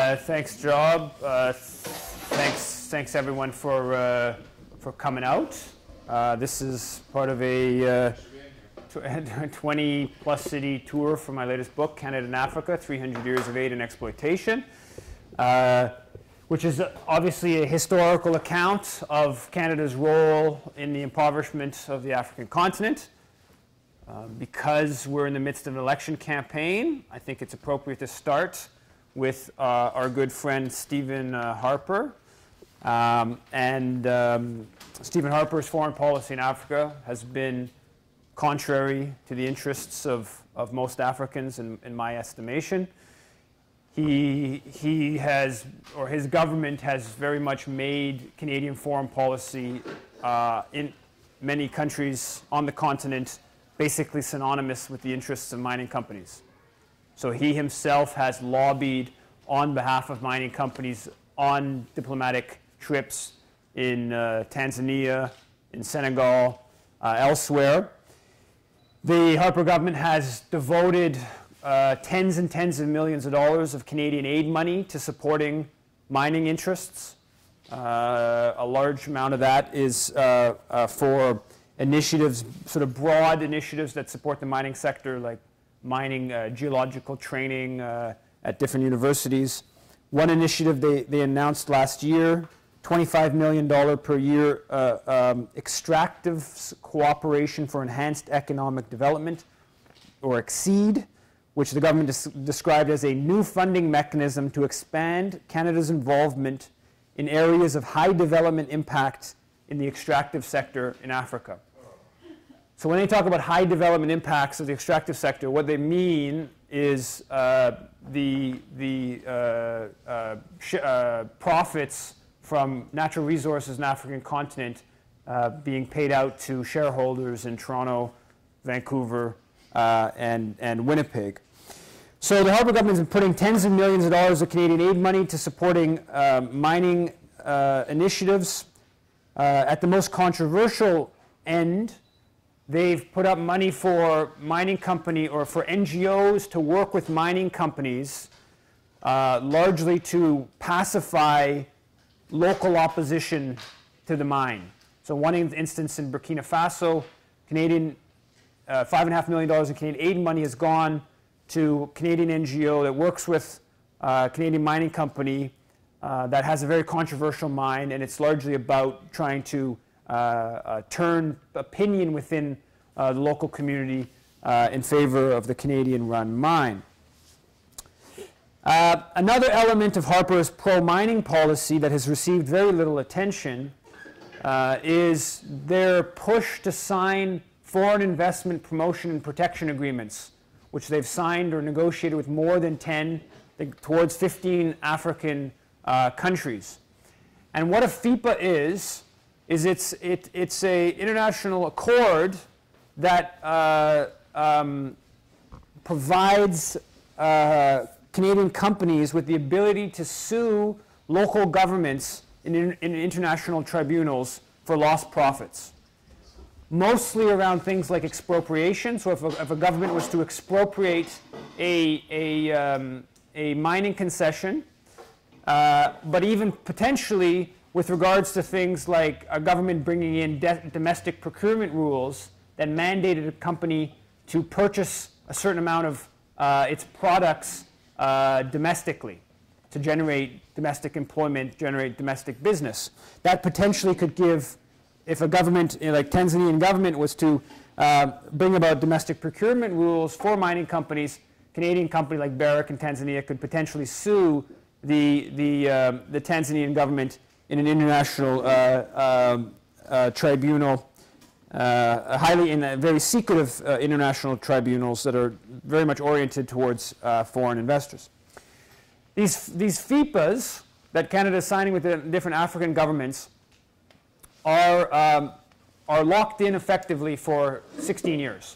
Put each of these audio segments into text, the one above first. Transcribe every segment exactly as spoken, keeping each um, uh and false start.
Uh, thanks, Job. Uh, thanks, thanks everyone for uh, for coming out. Uh, this is part of a uh, twenty plus city tour for my latest book, Canada and Africa: three hundred Years of Aid and Exploitation, uh, which is obviously a historical account of Canada's role in the impoverishment of the African continent. Uh, because we're in the midst of an election campaign, I think it's appropriate to start with uh, our good friend Stephen uh, Harper. Um, and um, Stephen Harper's foreign policy in Africa has been contrary to the interests of, of most Africans, in, in my estimation. He, he has, or his government has very much made Canadian foreign policy uh, in many countries on the continent basically synonymous with the interests of mining companies. So he himself has lobbied on behalf of mining companies on diplomatic trips in uh, Tanzania, in Senegal, uh, elsewhere. The Harper government has devoted uh, tens and tens of millions of dollars of Canadian aid money to supporting mining interests. Uh, a large amount of that is uh, uh, for initiatives, sort of broad initiatives that support the mining sector, like mining uh, geological training uh, at different universities. One initiative they, they announced last year, twenty-five million dollars per year uh, um, extractive cooperation for enhanced economic development, or EXCEED, which the government des described as a new funding mechanism to expand Canada's involvement in areas of high development impact in the extractive sector in Africa. So when they talk about high development impacts of the extractive sector, what they mean is uh, the, the uh, uh, sh uh, profits from natural resources in the African continent uh, being paid out to shareholders in Toronto, Vancouver, uh, and, and Winnipeg. So the Harper government has been putting tens of millions of dollars of Canadian aid money to supporting uh, mining uh, initiatives. Uh, at the most controversial end, they've put up money for mining company or for N G Os to work with mining companies, uh, largely to pacify local opposition to the mine. So one instance in Burkina Faso, Canadian uh, five and a half million dollars in Canadian aid money has gone to Canadian N G O that works with uh, Canadian mining company uh, that has a very controversial mine, and it's largely about trying to Uh, uh, turn opinion within uh, the local community uh, in favor of the Canadian-run mine. Uh, another element of Harper's pro-mining policy that has received very little attention uh, is their push to sign foreign investment promotion and protection agreements, which they've signed or negotiated with more than ten, I think towards fifteen African uh, countries. And what a F I P A is, is it's, it, it's a international accord that uh, um, provides uh, Canadian companies with the ability to sue local governments in, in, in international tribunals for lost profits, mostly around things like expropriation. So if a, if a government was to expropriate a, a, um, a mining concession, uh, but even potentially with regards to things like a government bringing in domestic procurement rules that mandated a company to purchase a certain amount of uh, its products uh, domestically to generate domestic employment, generate domestic business. That potentially could give, if a government, you know, like Tanzanian government was to uh, bring about domestic procurement rules for mining companies, Canadian company like Barrick in Tanzania could potentially sue the, the, uh, the Tanzanian government in an international uh, uh, uh, tribunal, uh, highly in uh, very secretive uh, international tribunals that are very much oriented towards uh, foreign investors. These, these F I P As that Canada is signing with the different African governments are, um, are locked in effectively for sixteen years.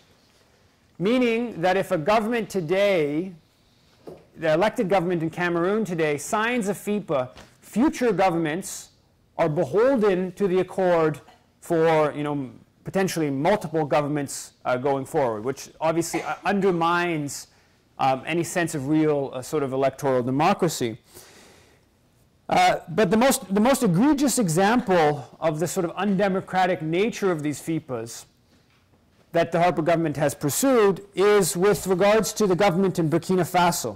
Meaning that if a government today, the elected government in Cameroon today, signs a F I P A, future governments are beholden to the accord for, you know, potentially multiple governments uh, going forward, which obviously undermines um, any sense of real uh, sort of electoral democracy. Uh, but the most, the most egregious example of the sort of undemocratic nature of these F I P As that the Harper government has pursued is with regards to the government in Burkina Faso.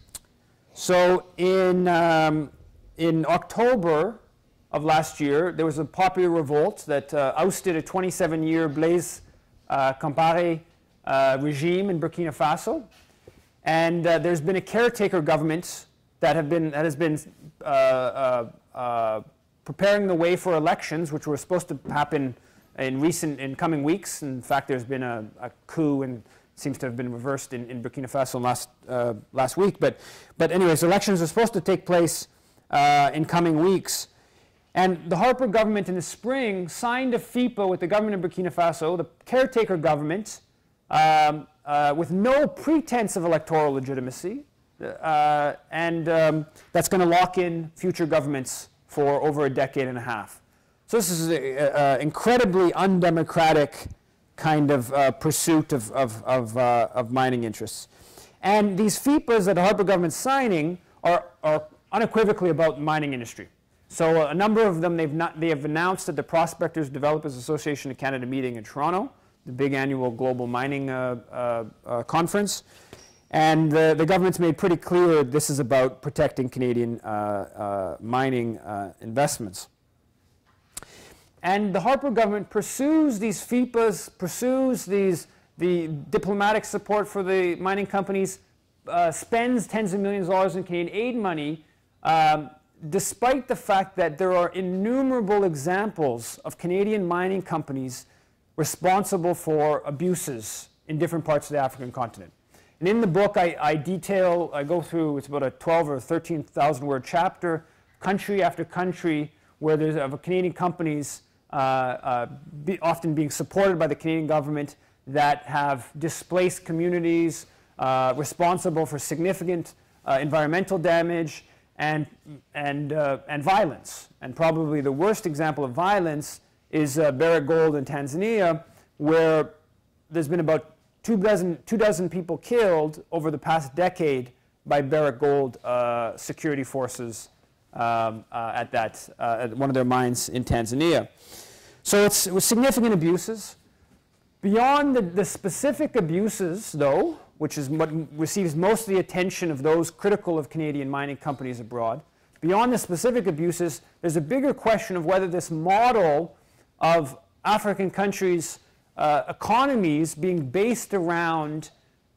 So in, um, in October of last year, there was a popular revolt that uh, ousted a twenty-seven year Blaise uh, Compaoré uh, regime in Burkina Faso. And uh, there's been a caretaker government that, have been, that has been uh, uh, uh, preparing the way for elections, which were supposed to happen in recent, in coming weeks. In fact, there's been a, a coup and seems to have been reversed in, in Burkina Faso last, uh, last week. But, but anyways, elections are supposed to take place uh, in coming weeks. And the Harper government in the spring signed a F I P A with the government of Burkina Faso, the caretaker government, um, uh, with no pretense of electoral legitimacy. Uh, and um, that's going to lock in future governments for over a decade and a half. So this is an incredibly undemocratic kind of uh, pursuit of, of, of, uh, of mining interests. And these F I P As that the Harper government's signing are, are unequivocally about the mining industry. So a number of them, they've not, they have announced at the Prospectors Developers Association of Canada meeting in Toronto, the big annual global mining uh, uh, uh, conference. And uh, the government's made pretty clear this is about protecting Canadian uh, uh, mining uh, investments. And the Harper government pursues these F I P As, pursues these, the diplomatic support for the mining companies, uh, spends tens of millions of dollars in Canadian aid money, um, despite the fact that there are innumerable examples of Canadian mining companies responsible for abuses in different parts of the African continent. And in the book, I, I detail, I go through, it's about a twelve or thirteen thousand word chapter, country after country, where there's of Canadian companies uh, uh, be, often being supported by the Canadian government that have displaced communities, uh, responsible for significant uh, environmental damage and, and, uh, and violence. And probably the worst example of violence is uh, Barrick Gold in Tanzania, where there's been about Two dozen, two dozen people killed over the past decade by Barrick Gold uh, security forces um, uh, at, that, uh, at one of their mines in Tanzania. So it's, it was significant abuses. Beyond the, the specific abuses, though, which is what receives most of the attention of those critical of Canadian mining companies abroad, beyond the specific abuses, there's a bigger question of whether this model of African countries' Uh, economies being based around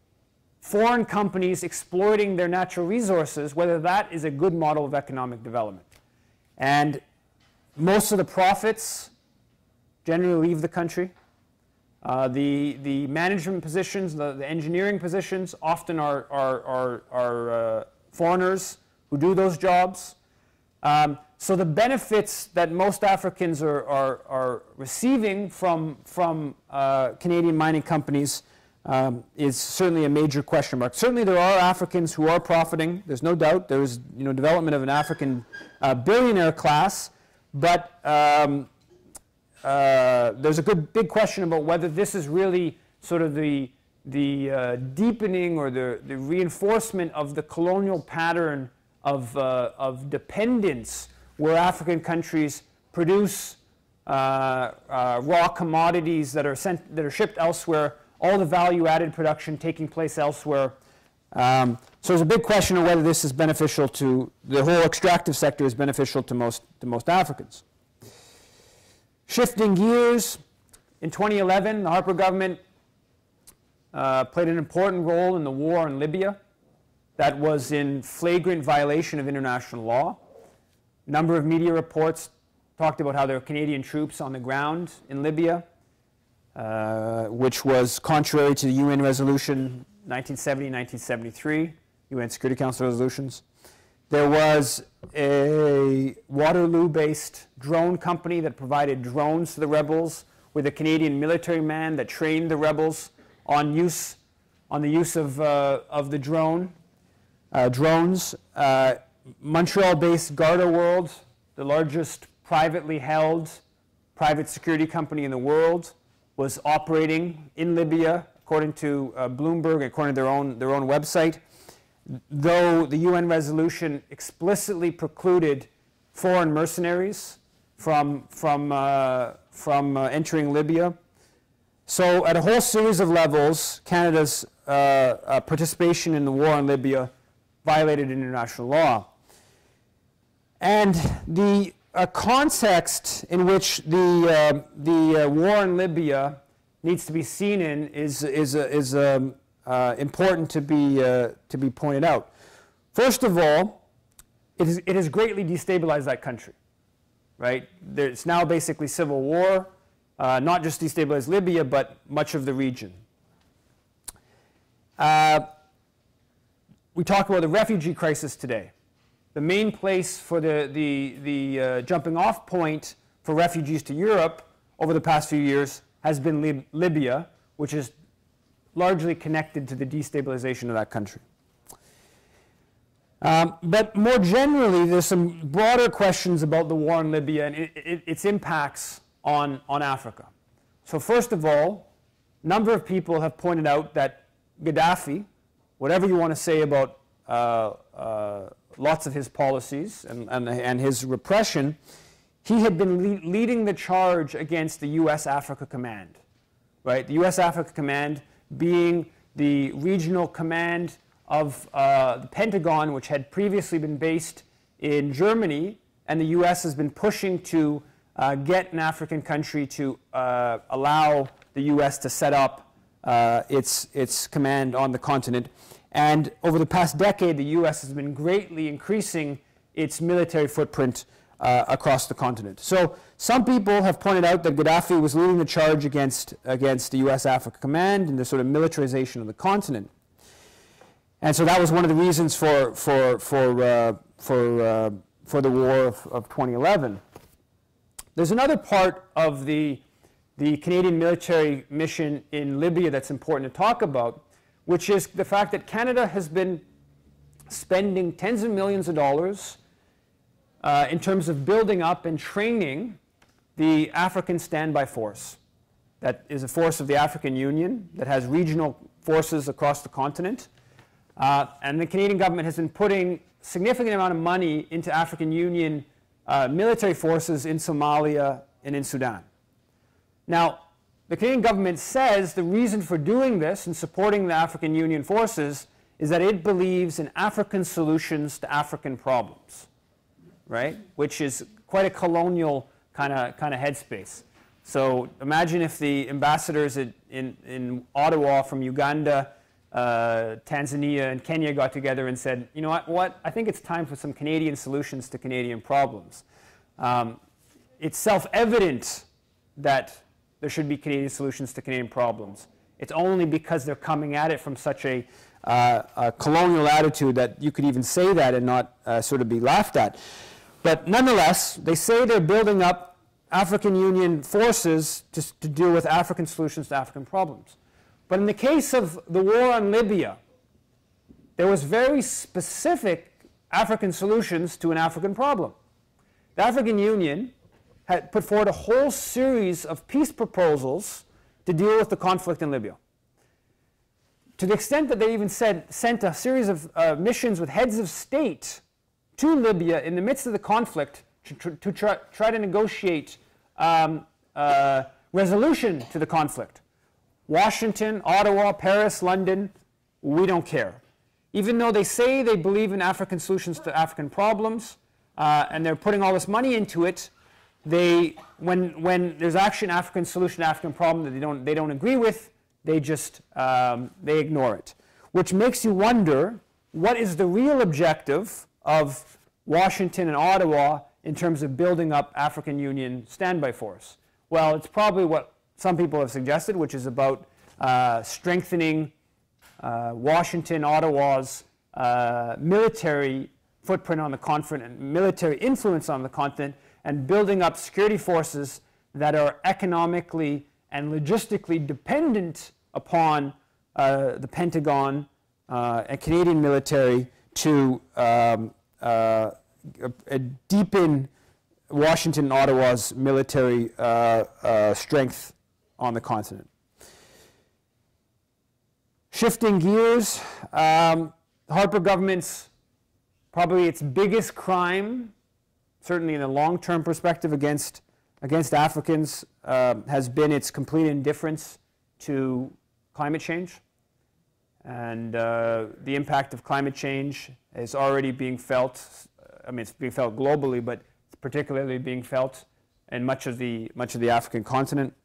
foreign companies exploiting their natural resources, whether that is a good model of economic development. And most of the profits generally leave the country. Uh, the, the management positions, the, the engineering positions often are, are, are, are uh, foreigners who do those jobs. Um, So the benefits that most Africans are, are, are receiving from, from uh, Canadian mining companies um, is certainly a major question mark. Certainly there are Africans who are profiting. There's no doubt. There's you know, development of an African uh, billionaire class. But um, uh, there's a good big question about whether this is really sort of the, the uh, deepening or the, the reinforcement of the colonial pattern of, uh, of dependence, where African countries produce uh, uh, raw commodities that are sent, that are shipped elsewhere, all the value-added production taking place elsewhere. Um, so there's a big question of whether this is beneficial to the whole extractive sector is beneficial to most to most Africans. Shifting gears, in twenty eleven, the Harper government uh, played an important role in the war in Libya. That was in flagrant violation of international law. A number of media reports talked about how there were Canadian troops on the ground in Libya, uh, which was contrary to the U N resolution nineteen seventy, nineteen seventy-three, U N Security Council resolutions. There was a Waterloo-based drone company that provided drones to the rebels, with a Canadian military man that trained the rebels on use, on the use of, uh, of the drone, uh, drones. Uh, Montreal-based Garda World, the largest privately held private security company in the world, was operating in Libya, according to uh, Bloomberg, according to their own, their own website, though the U N resolution explicitly precluded foreign mercenaries from, from, uh, from uh, entering Libya. So at a whole series of levels, Canada's uh, uh, participation in the war in Libya violated international law. And the uh, context in which the, uh, the uh, war in Libya needs to be seen in is, is, uh, is um, uh, important to be, uh, to be pointed out. First of all, it, is, it has greatly destabilized that country, right? There's now basically civil war, uh, not just destabilized Libya, but much of the region. Uh, we talk about the refugee crisis today. The main place for the, the, the uh, jumping off point for refugees to Europe over the past few years has been Lib Libya, which is largely connected to the destabilization of that country. Um, but more generally, there's some broader questions about the war in Libya and it, it, its impacts on, on Africa. So first of all, a number of people have pointed out that Gaddafi, whatever you want to say about uh, uh, lots of his policies and, and, and his repression, he had been le leading the charge against the U S Africa Command, right? The U S Africa Command being the regional command of uh, the Pentagon, which had previously been based in Germany, and the U S has been pushing to uh, get an African country to uh, allow the U S to set up uh, its, its command on the continent. And over the past decade, the U S has been greatly increasing its military footprint uh, across the continent. So some people have pointed out that Gaddafi was leading the charge against, against the U S Africa Command and the sort of militarization of the continent. And so that was one of the reasons for, for, for, uh, for, uh, for the war of, of twenty eleven. There's another part of the, the Canadian military mission in Libya that's important to talk about, which is the fact that Canada has been spending tens of millions of dollars uh, in terms of building up and training the African Standby Force. That is a force of the African Union that has regional forces across the continent. Uh, and the Canadian government has been putting significant amount of money into African Union uh, military forces in Somalia and in Sudan. Now, the Canadian government says the reason for doing this and supporting the African Union forces is that it believes in African solutions to African problems, right? Which is quite a colonial kind of kind of headspace. So imagine if the ambassadors in, in, in Ottawa from Uganda, uh, Tanzania, and Kenya got together and said, you know what, what? I think it's time for some Canadian solutions to Canadian problems. Um, it's self-evident that there should be Canadian solutions to Canadian problems. It's only because they're coming at it from such a, uh, a colonial attitude that you could even say that and not uh, sort of be laughed at. But nonetheless, they say they're building up African Union forces to, to deal with African solutions to African problems. But in the case of the war on Libya, there was very specific African solutions to an African problem. The African Union had put forward a whole series of peace proposals to deal with the conflict in Libya. To the extent that they even said, sent a series of uh, missions with heads of state to Libya in the midst of the conflict to, tr to try, try to negotiate um, uh, resolution to the conflict. Washington, Ottawa, Paris, London, we don't care. Even though they say they believe in African solutions to African problems, uh, and they're putting all this money into it, they, when, when there's actually an African solution to African problem that they don't, they don't agree with, they just um, they ignore it. Which makes you wonder, what is the real objective of Washington and Ottawa in terms of building up African Union standby force? Well, it's probably what some people have suggested, which is about uh, strengthening uh, Washington, Ottawa's uh, military footprint on the continent and military influence on the continent, and building up security forces that are economically and logistically dependent upon uh, the Pentagon uh, and Canadian military to um, uh, uh, deepen Washington and Ottawa's military uh, uh, strength on the continent. Shifting gears, um, the Harper government's probably its biggest crime certainly in the long-term perspective against, against Africans, uh, has been its complete indifference to climate change. And uh, the impact of climate change is already being felt. I mean, it's being felt globally, but it's particularly being felt in much of the, much of the African continent.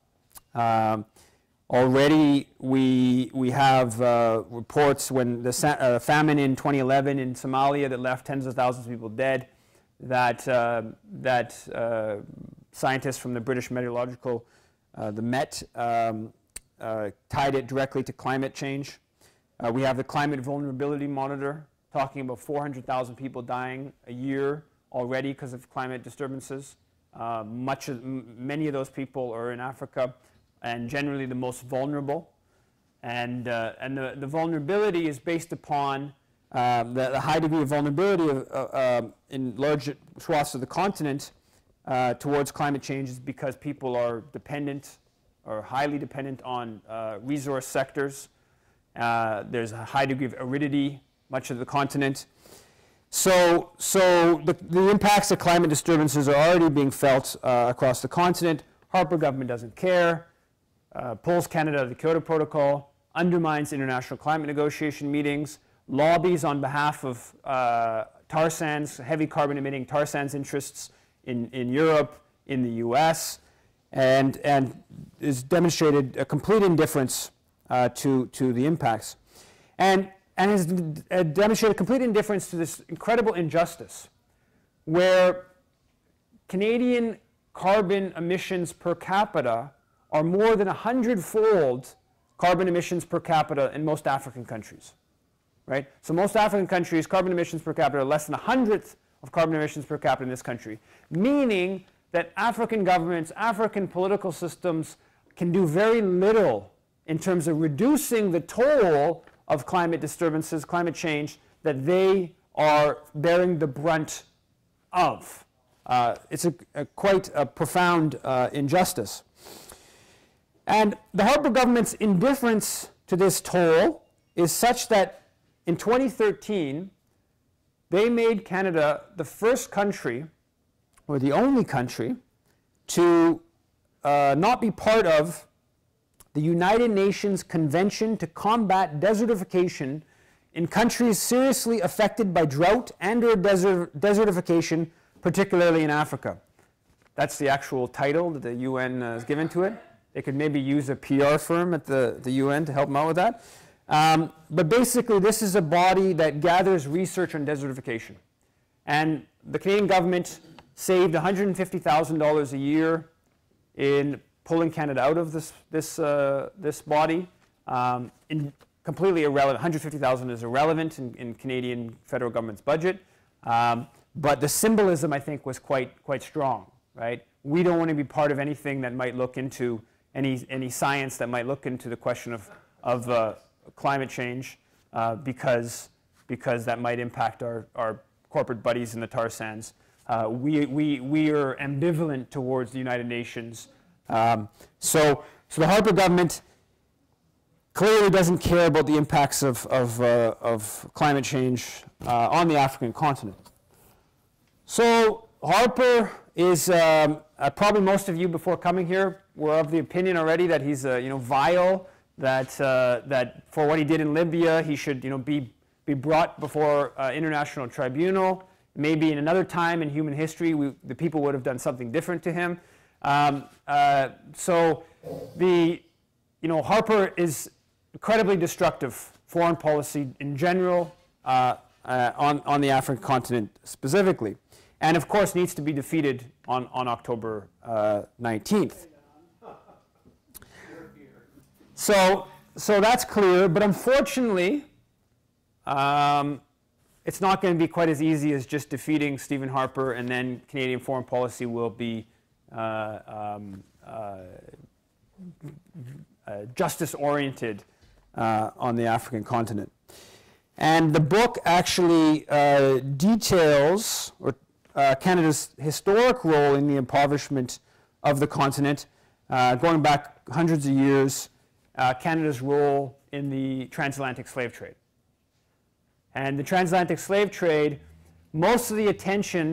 Um, already we, we have uh, reports when the sa uh, famine in twenty eleven in Somalia that left tens of thousands of people dead, that, uh, that uh, scientists from the British Meteorological, uh, the Met, um, uh, tied it directly to climate change. Uh, we have the Climate Vulnerability Monitor talking about four hundred thousand people dying a year already because of climate disturbances. Uh, much of, m many of those people are in Africa, and generally the most vulnerable. And, uh, and the, the vulnerability is based upon uh, the, the high degree of vulnerability of, uh, uh, in large swaths of the continent uh, towards climate change is because people are dependent or highly dependent on uh, resource sectors. Uh, there's a high degree of aridity, much of the continent. So, so the, the impacts of climate disturbances are already being felt uh, across the continent. Harper government doesn't care, uh, pulls Canada out of the Kyoto Protocol, undermines international climate negotiation meetings, lobbies on behalf of uh, tar sands, heavy carbon emitting tar sands interests in, in Europe, in the U S, and, and has demonstrated a complete indifference uh, to, to the impacts. And, and has d uh, demonstrated complete indifference to this incredible injustice where Canadian carbon emissions per capita are more than a hundred-fold carbon emissions per capita in most African countries, right? So most African countries, carbon emissions per capita are less than a hundredth of carbon emissions per capita in this country, meaning that African governments, African political systems can do very little in terms of reducing the toll of climate disturbances, climate change, that they are bearing the brunt of. Uh, it's a, a quite a profound uh, injustice. And the Harper government's indifference to this toll is such that in twenty thirteen, they made Canada the first country, or the only country, to uh, not be part of the United Nations Convention to Combat Desertification in countries seriously affected by drought and or desert, desertification, particularly in Africa. That's the actual title that the U N uh, has given to it. They could maybe use a P R firm at the, the U N to help them out with that. Um, but basically, this is a body that gathers research on desertification. And the Canadian government saved one hundred fifty thousand dollars a year in pulling Canada out of this, this, uh, this body. Um, in completely irrelevant. one hundred fifty thousand dollars is irrelevant in, in Canadian federal government's budget. Um, but the symbolism, I think, was quite, quite strong, right? We don't want to be part of anything that might look into, any, any science that might look into the question of, of uh, climate change uh, because, because that might impact our, our corporate buddies in the tar sands. Uh, we, we, we are ambivalent towards the United Nations. Um, so, so the Harper government clearly doesn't care about the impacts of, of, uh, of climate change uh, on the African continent. So Harper is, um, uh, probably most of you before coming here were of the opinion already that he's uh, you know, vile, that, uh, that for what he did in Libya he should you know, be, be brought before uh, international tribunal. Maybe in another time in human history we, the people would have done something different to him. Um, uh, so the, you know, Harper is incredibly destructive foreign policy in general uh, uh, on, on the African continent specifically. And of course needs to be defeated on, on October uh, nineteenth. So, so that's clear, but unfortunately um, it's not going to be quite as easy as just defeating Stephen Harper and then Canadian foreign policy will be uh, um, uh, uh, justice-oriented uh, on the African continent. And the book actually uh, details or, uh, Canada's historic role in the impoverishment of the continent, uh, going back hundreds of years, uh, Canada's role in the transatlantic slave trade. And the transatlantic slave trade, most of the attention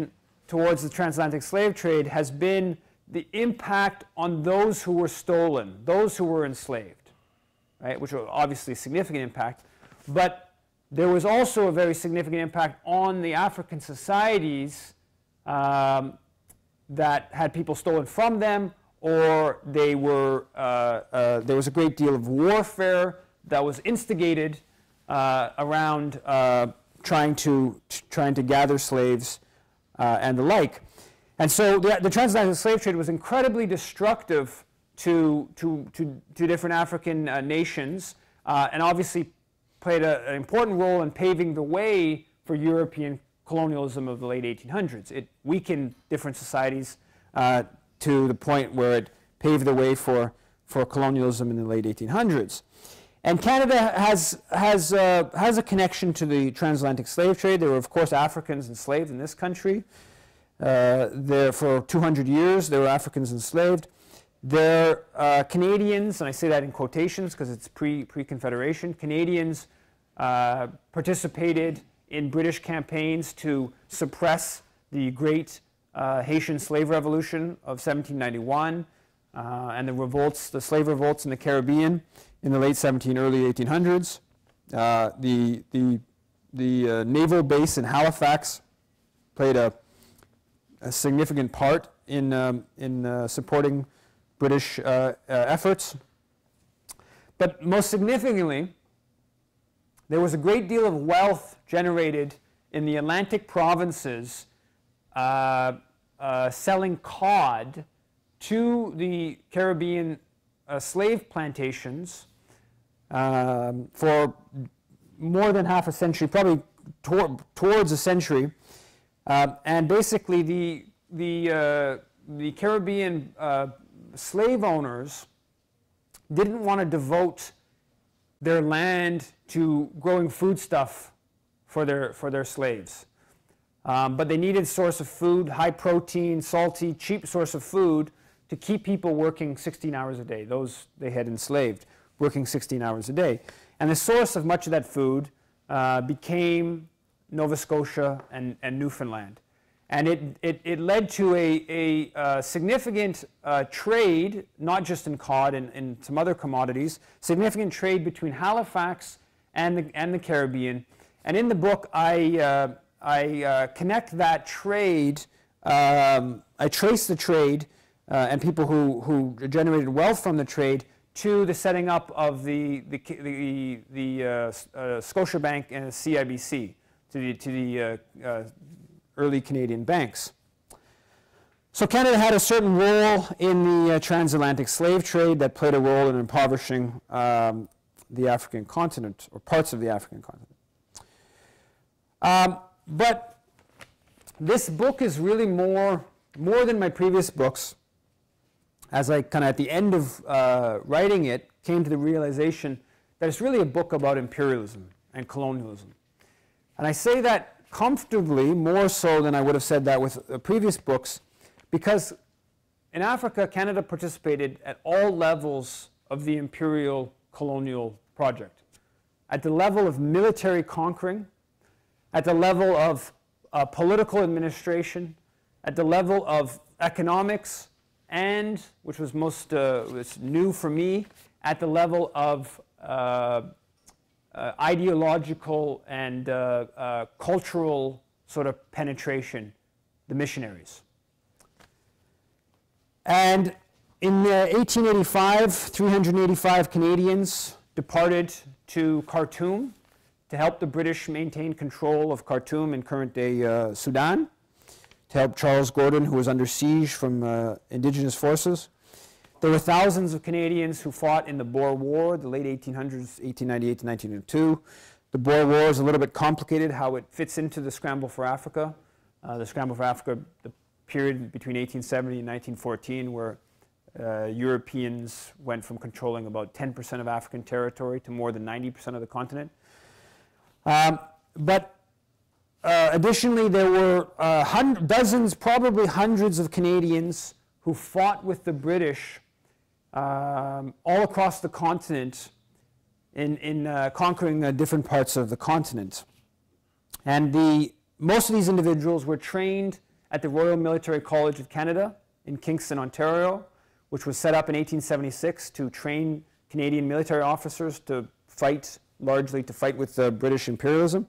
towards the transatlantic slave trade has been the impact on those who were stolen, those who were enslaved, right? Which was obviously a significant impact, but there was also a very significant impact on the African societies um, that had people stolen from them, or they were, uh, uh, there was a great deal of warfare that was instigated uh, around uh, trying to trying to gather slaves uh, and the like. And so the, the transatlantic slave trade was incredibly destructive to, to, to, to different African uh, nations, uh, and obviously played a, an important role in paving the way for European colonialism of the late eighteen hundreds. It weakened different societies uh, to the point where it paved the way for, for colonialism in the late eighteen hundreds. And Canada has, has, uh, has a connection to the transatlantic slave trade. There were, of course, Africans enslaved in this country. Uh, there, for two hundred years, there were Africans enslaved. There are uh, Canadians, and I say that in quotations because it's pre, pre-Confederation, Canadians uh, participated in British campaigns to suppress the great uh, Haitian slave revolution of seventeen ninety-one uh, and the revolts, the slave revolts in the Caribbean in the late seventeen, early eighteen hundreds. Uh, the the, the uh, naval base in Halifax played a a significant part in, um, in uh, supporting British uh, uh, efforts. But most significantly, there was a great deal of wealth generated in the Atlantic provinces uh, uh, selling cod to the Caribbean uh, slave plantations um, for more than half a century, probably tor towards a century. Uh, and basically, the, the, uh, the Caribbean uh, slave owners didn't want to devote their land to growing foodstuff for their, for their slaves. Um, but they needed a source of food, high protein, salty, cheap source of food to keep people working sixteen hours a day, those they had enslaved, working sixteen hours a day. And the source of much of that food uh, became Nova Scotia and, and Newfoundland. And it, it, it led to a, a uh, significant uh, trade, not just in cod and, and some other commodities, significant trade between Halifax and the, and the Caribbean. And in the book, I, uh, I uh, connect that trade, um, I trace the trade uh, and people who, who generated wealth from the trade to the setting up of the, the, the, the uh, uh, Scotiabank and the C I B C. to the, to the uh, uh, early Canadian banks. So Canada had a certain role in the uh, transatlantic slave trade that played a role in impoverishing um, the African continent, or parts of the African continent. Um, but this book is really more, more than my previous books. As I kind of at the end of uh, writing it, came to the realization that it's really a book about imperialism and colonialism. And I say that comfortably, more so than I would have said that with uh, previous books, because in Africa, Canada participated at all levels of the imperial colonial project. At the level of military conquering, at the level of uh, political administration, at the level of economics, and, which was most uh, was new for me, at the level of uh, Uh, ideological and uh, uh, cultural sort of penetration, the missionaries. And in uh, eighteen eighty-five, three hundred eighty-five Canadians departed to Khartoum to help the British maintain control of Khartoum in current-day uh, Sudan, to help Charles Gordon, who was under siege from uh, indigenous forces. There were thousands of Canadians who fought in the Boer War, the late eighteen hundreds, eighteen ninety-eight to nineteen oh two. The Boer War is a little bit complicated, how it fits into the Scramble for Africa. Uh, the Scramble for Africa, the period between eighteen seventy and nineteen fourteen, where uh, Europeans went from controlling about ten percent of African territory to more than ninety percent of the continent. Um, but uh, additionally, there were uh, hundreds, dozens, probably hundreds of Canadians who fought with the British um, all across the continent in, in uh, conquering uh, different parts of the continent. And the, most of these individuals were trained at the Royal Military College of Canada in Kingston, Ontario, which was set up in eighteen seventy-six to train Canadian military officers to fight, largely to fight with uh, British imperialism.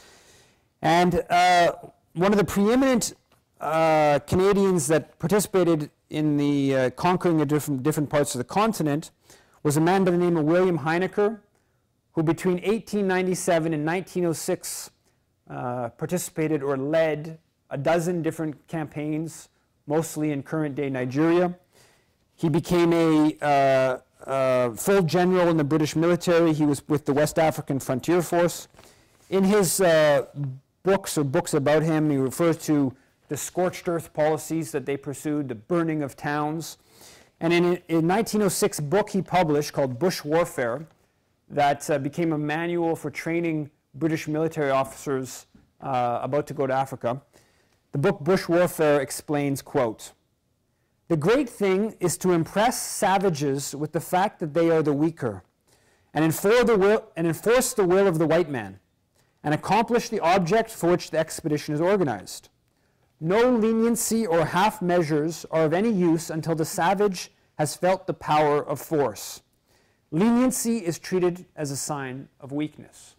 And uh, one of the preeminent uh, Canadians that participated in the uh, conquering of different, different parts of the continent was a man by the name of William Heinecker, who between eighteen ninety-seven and nineteen oh six uh, participated or led a dozen different campaigns, mostly in current-day Nigeria. He became a uh, uh, full general in the British military. He was with the West African Frontier Force. In his uh, books or books about him, he refers to the scorched earth policies that they pursued, the burning of towns. And in a nineteen oh six book he published called Bush Warfare that uh, became a manual for training British military officers uh, about to go to Africa. The book Bush Warfare explains, quote, "The great thing is to impress savages with the fact that they are the weaker, and enforce the will, and enforce the will of the white man, and accomplish the object for which the expedition is organized. No leniency or half measures are of any use until the savage has felt the power of force. Leniency is treated as a sign of weakness."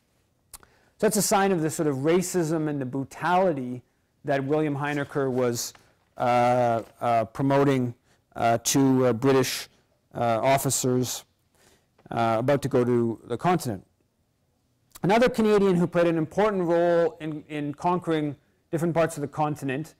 So that's a sign of the sort of racism and the brutality that William Heinecker was uh, uh, promoting uh, to uh, British uh, officers uh, about to go to the continent. Another Canadian who played an important role in, in conquering different parts of the continent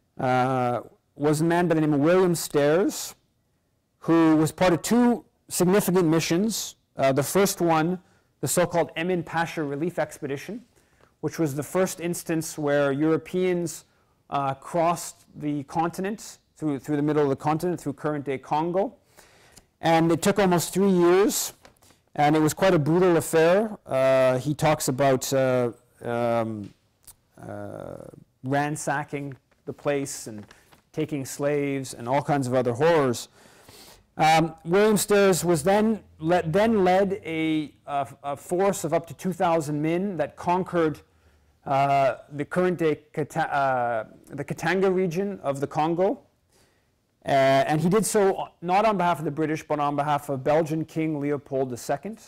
uh, was a man by the name of William Stairs, who was part of two significant missions. Uh, the first one, the so-called Emin Pasha Relief Expedition, which was the first instance where Europeans uh, crossed the continent, through, through the middle of the continent, through current-day Congo. And it took almost three years, and it was quite a brutal affair. Uh, he talks about uh, um, uh, ransacking the place and taking slaves and all kinds of other horrors. Um, William Stairs was then led, then led a, a, a force of up to two thousand men that conquered uh, the current-day Kata, uh, the Katanga region of the Congo. Uh, and he did so not on behalf of the British, but on behalf of Belgian King Leopold the Second.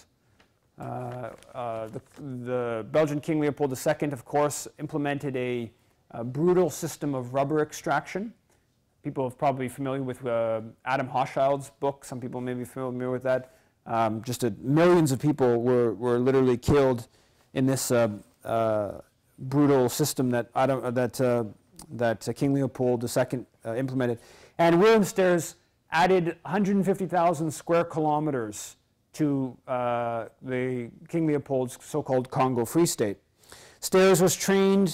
Uh, uh, the, the Belgian King Leopold the Second, of course, implemented a, a brutal system of rubber extraction. People are probably familiar with uh, Adam Hochschild's book. Some people may be familiar with that. Um, just a, millions of people were, were literally killed in this uh, uh, brutal system that, Adam, uh, that, uh, that uh, King Leopold the Second uh, implemented. And William Stairs added one hundred fifty thousand square kilometers to uh, the King Leopold's so-called Congo Free State. Stairs was trained,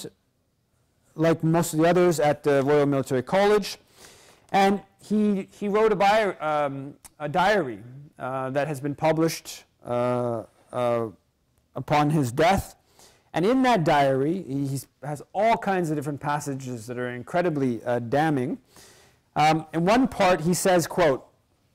like most of the others, at the Royal Military College. And he, he wrote a, bio, um, a diary uh, that has been published uh, uh, upon his death. And in that diary, he has all kinds of different passages that are incredibly uh, damning. Um, in one part, he says, quote,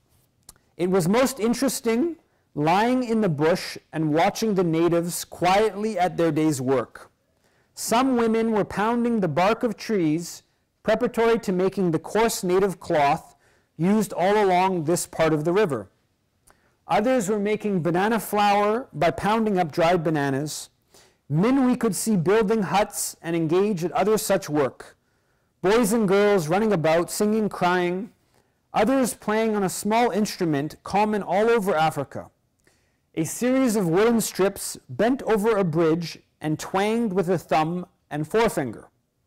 "It was most interesting lying in the bush and watching the natives quietly at their day's work. Some women were pounding the bark of trees preparatory to making the coarse native cloth used all along this part of the river. Others were making banana flour by pounding up dried bananas. Men we could see building huts and engaged at other such work. Boys and girls running about, singing, crying. Others playing on a small instrument common all over Africa. A series of woolen strips bent over a bridge and twanged with a thumb and forefinger.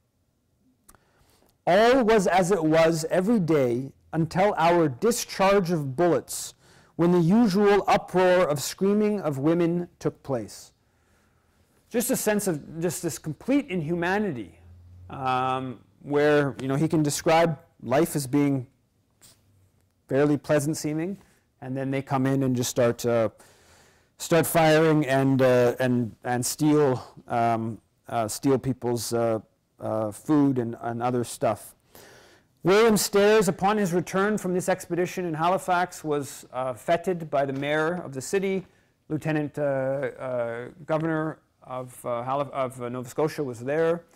All was as it was every day until our discharge of bullets, when the usual uproar of screaming of women took place." Just a sense of just this complete inhumanity, um, where you know he can describe life as being fairly pleasant seeming, and then they come in and just start uh, start firing and uh, and and steal um, uh, steal people's uh, uh, food and, and other stuff. William Stairs, upon his return from this expedition in Halifax, was uh, feted by the mayor of the city. Lieutenant uh, uh, Governor of, uh, of uh, Nova Scotia was there.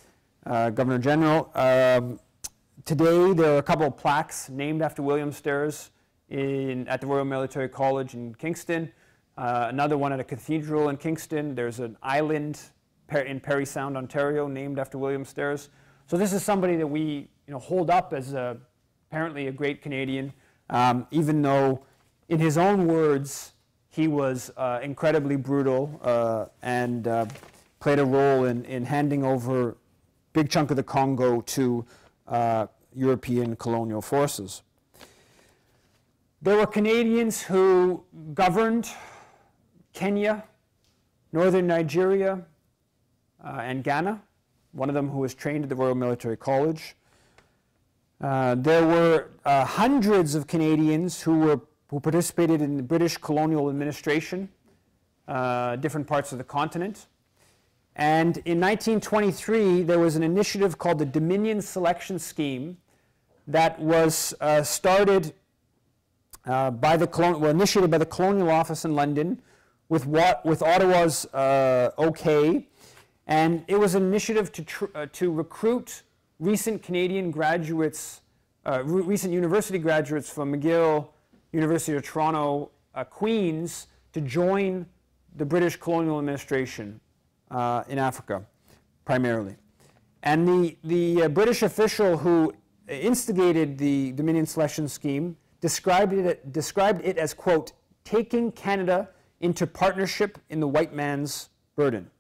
uh, Governor General. Um, today, there are a couple of plaques named after William Stairs in, at the Royal Military College in Kingston. Uh, another one at a cathedral in Kingston. There's an island in Parry Sound, Ontario, named after William Stairs. So this is somebody that we you know, hold up as a, apparently a great Canadian, um, even though, in his own words, he was uh, incredibly brutal uh, and uh, played a role in, in handing over a big chunk of the Congo to uh, European colonial forces. There were Canadians who governed Kenya, northern Nigeria, uh, and Ghana, one of them who was trained at the Royal Military College. Uh, there were uh, hundreds of Canadians who were who participated in the British colonial administration, uh, different parts of the continent. And in nineteen twenty-three, there was an initiative called the Dominion Selection Scheme that was uh, started uh, by the colon well, initiated by the Colonial Office in London with what with Ottawa's uh, okay, and it was an initiative to tr uh, to recruit recent Canadian graduates, uh, re recent university graduates from McGill, University of Toronto, uh, Queens, to join the British colonial administration uh, in Africa, primarily. And the, the uh, British official who instigated the Dominion Selection Scheme described it, described it as, quote, taking Canada into partnership in the white man's burden.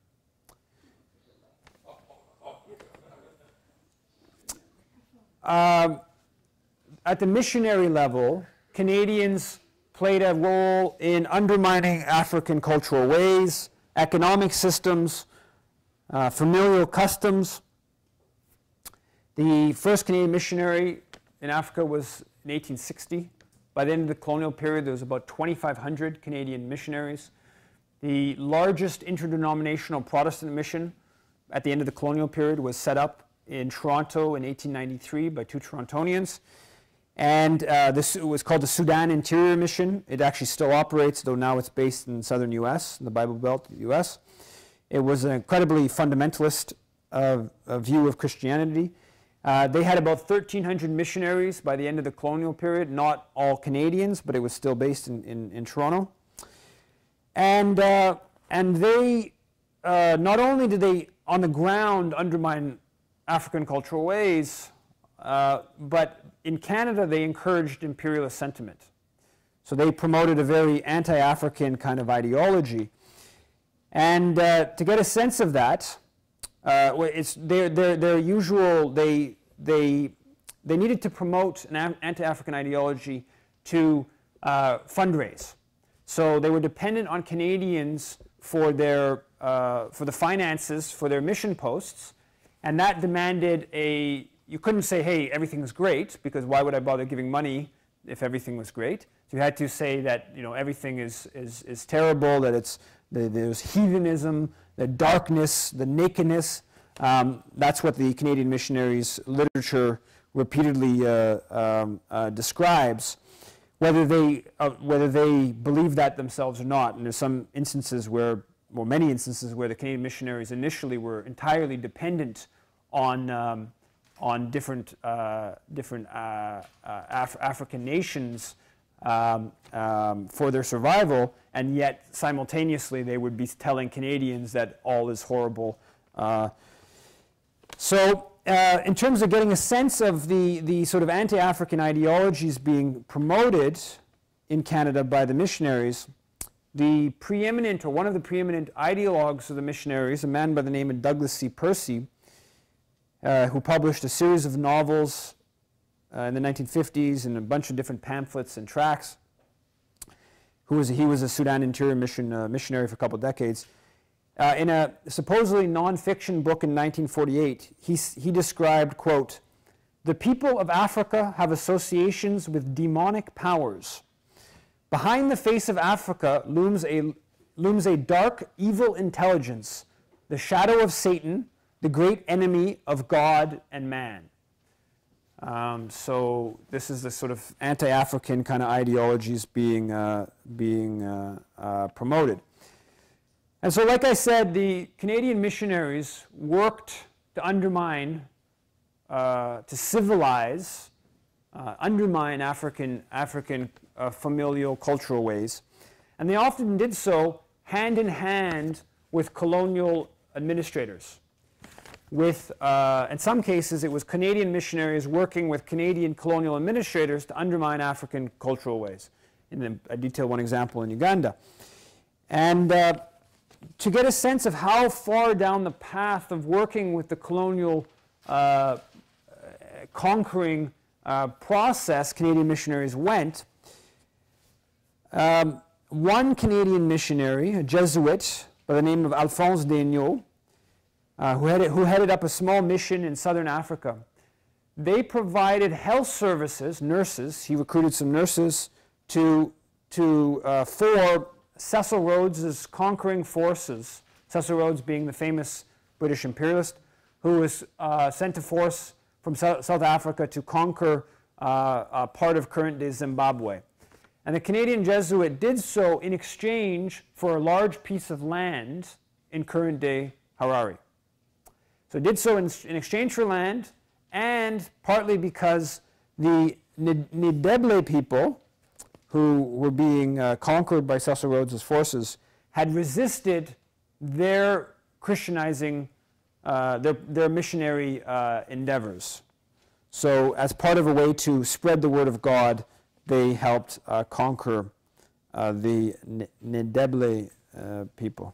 Um, at the missionary level, Canadians played a role in undermining African cultural ways, economic systems, uh, familial customs. The first Canadian missionary in Africa was in eighteen sixty. By the end of the colonial period, there was about twenty-five hundred Canadian missionaries. The largest interdenominational Protestant mission at the end of the colonial period was set up in Toronto in eighteen ninety-three by two Torontonians. And uh, this was called the Sudan Interior Mission. It actually still operates, though now it's based in southern U S, in the Bible Belt of the U S. It was an incredibly fundamentalist uh, uh, view of Christianity. Uh, they had about thirteen hundred missionaries by the end of the colonial period, not all Canadians, but it was still based in, in, in Toronto. And, uh, and they, uh, not only did they, on the ground, undermine African cultural ways, uh, but in Canada, they encouraged imperialist sentiment. So they promoted a very anti-African kind of ideology. And uh, to get a sense of that, uh, it's their, their, their usual, they, they, they needed to promote an anti-African ideology to uh, fundraise. So they were dependent on Canadians for, their, uh, for the finances for their mission posts, and that demanded a, you couldn't say, hey, everything's great, because why would I bother giving money if everything was great? So you had to say that you know, everything is, is, is terrible, that it's, the, there's heathenism, the darkness, the nakedness. Um, that's what the Canadian missionaries' literature repeatedly uh, um, uh, describes, whether they, uh, whether they believe that themselves or not. And there's some instances where, well, many instances where the Canadian missionaries initially were entirely dependent on um, on different, uh, different uh, uh, Af African nations um, um, for their survival, and yet simultaneously they would be telling Canadians that all is horrible. Uh, so uh, in terms of getting a sense of the, the sort of anti-African ideologies being promoted in Canada by the missionaries, the preeminent, or one of the preeminent ideologues of the missionaries, a man by the name of Douglas C. Percy, Uh, who published a series of novels uh, in the nineteen fifties and a bunch of different pamphlets and tracts. Who was a, he was a Sudan Interior Mission uh, missionary for a couple of decades. Uh, in a supposedly non-fiction book in nineteen forty-eight, he, he described, quote, "The people of Africa have associations with demonic powers. Behind the face of Africa looms a, looms a dark, evil intelligence, the shadow of Satan, the great enemy of God and man." Um, so this is the sort of anti-African kind of ideologies being, uh, being uh, uh, promoted. And so like I said, the Canadian missionaries worked to undermine, uh, to civilize, uh, undermine African, African uh, familial cultural ways. And they often did so hand in hand with colonial administrators. With, uh, in some cases, it was Canadian missionaries working with Canadian colonial administrators to undermine African cultural ways. In the, I detail one example in Uganda. And uh, to get a sense of how far down the path of working with the colonial uh, conquering uh, process Canadian missionaries went, um, one Canadian missionary, a Jesuit by the name of Alphonse Daigneault, uh, who, headed, who headed up a small mission in southern Africa, they provided health services, nurses, he recruited some nurses to, to uh, for Cecil Rhodes's conquering forces, Cecil Rhodes being the famous British imperialist, who was uh, sent to force from South, South Africa to conquer uh, a part of current-day Zimbabwe. And the Canadian Jesuit did so in exchange for a large piece of land in current-day Harare. So it did so in, in exchange for land, and partly because the Ndebele people, who were being uh, conquered by Cecil Rhodes's forces, had resisted their Christianizing, uh, their, their missionary uh, endeavors. So as part of a way to spread the word of God, they helped uh, conquer uh, the Ndebele uh, people.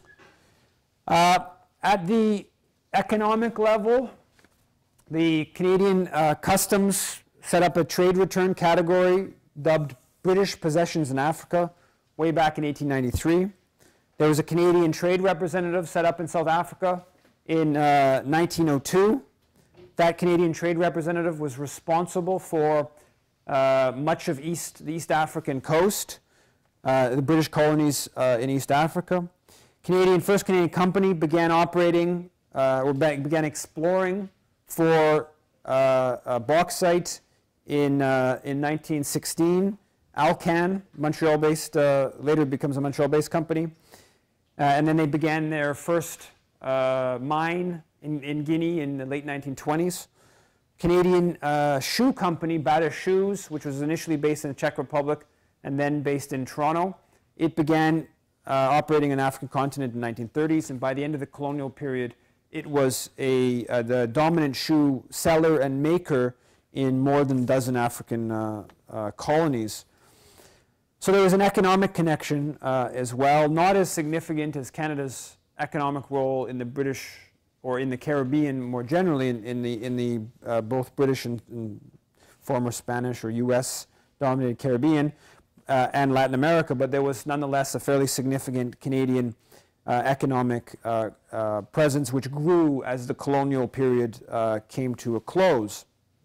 Uh, at the economic level, the Canadian uh, Customs set up a trade return category dubbed British Possessions in Africa way back in eighteen ninety-three. There was a Canadian trade representative set up in South Africa in uh, nineteen oh two. That Canadian trade representative was responsible for uh, much of East, the East African coast, uh, the British colonies uh, in East Africa. Canadian, first Canadian company began operating, uh, or began exploring for uh, uh, bauxite in, uh, in nineteen sixteen. Alcan, Montreal-based, uh, later becomes a Montreal-based company. Uh, and then they began their first uh, mine in, in Guinea in the late nineteen twenties. Canadian uh, shoe company, Bata Shoes, which was initially based in the Czech Republic and then based in Toronto. It began uh, operating on the African continent in the nineteen thirties, and by the end of the colonial period, it was a, uh, the dominant shoe seller and maker in more than a dozen African uh, uh, colonies. So there was an economic connection uh, as well, not as significant as Canada's economic role in the British or in the Caribbean more generally, in, in the, in the uh, both British and, and former Spanish or U S dominated Caribbean uh, and Latin America, but there was nonetheless a fairly significant Canadian uh, economic uh, uh, presence which grew as the colonial period uh, came to a close.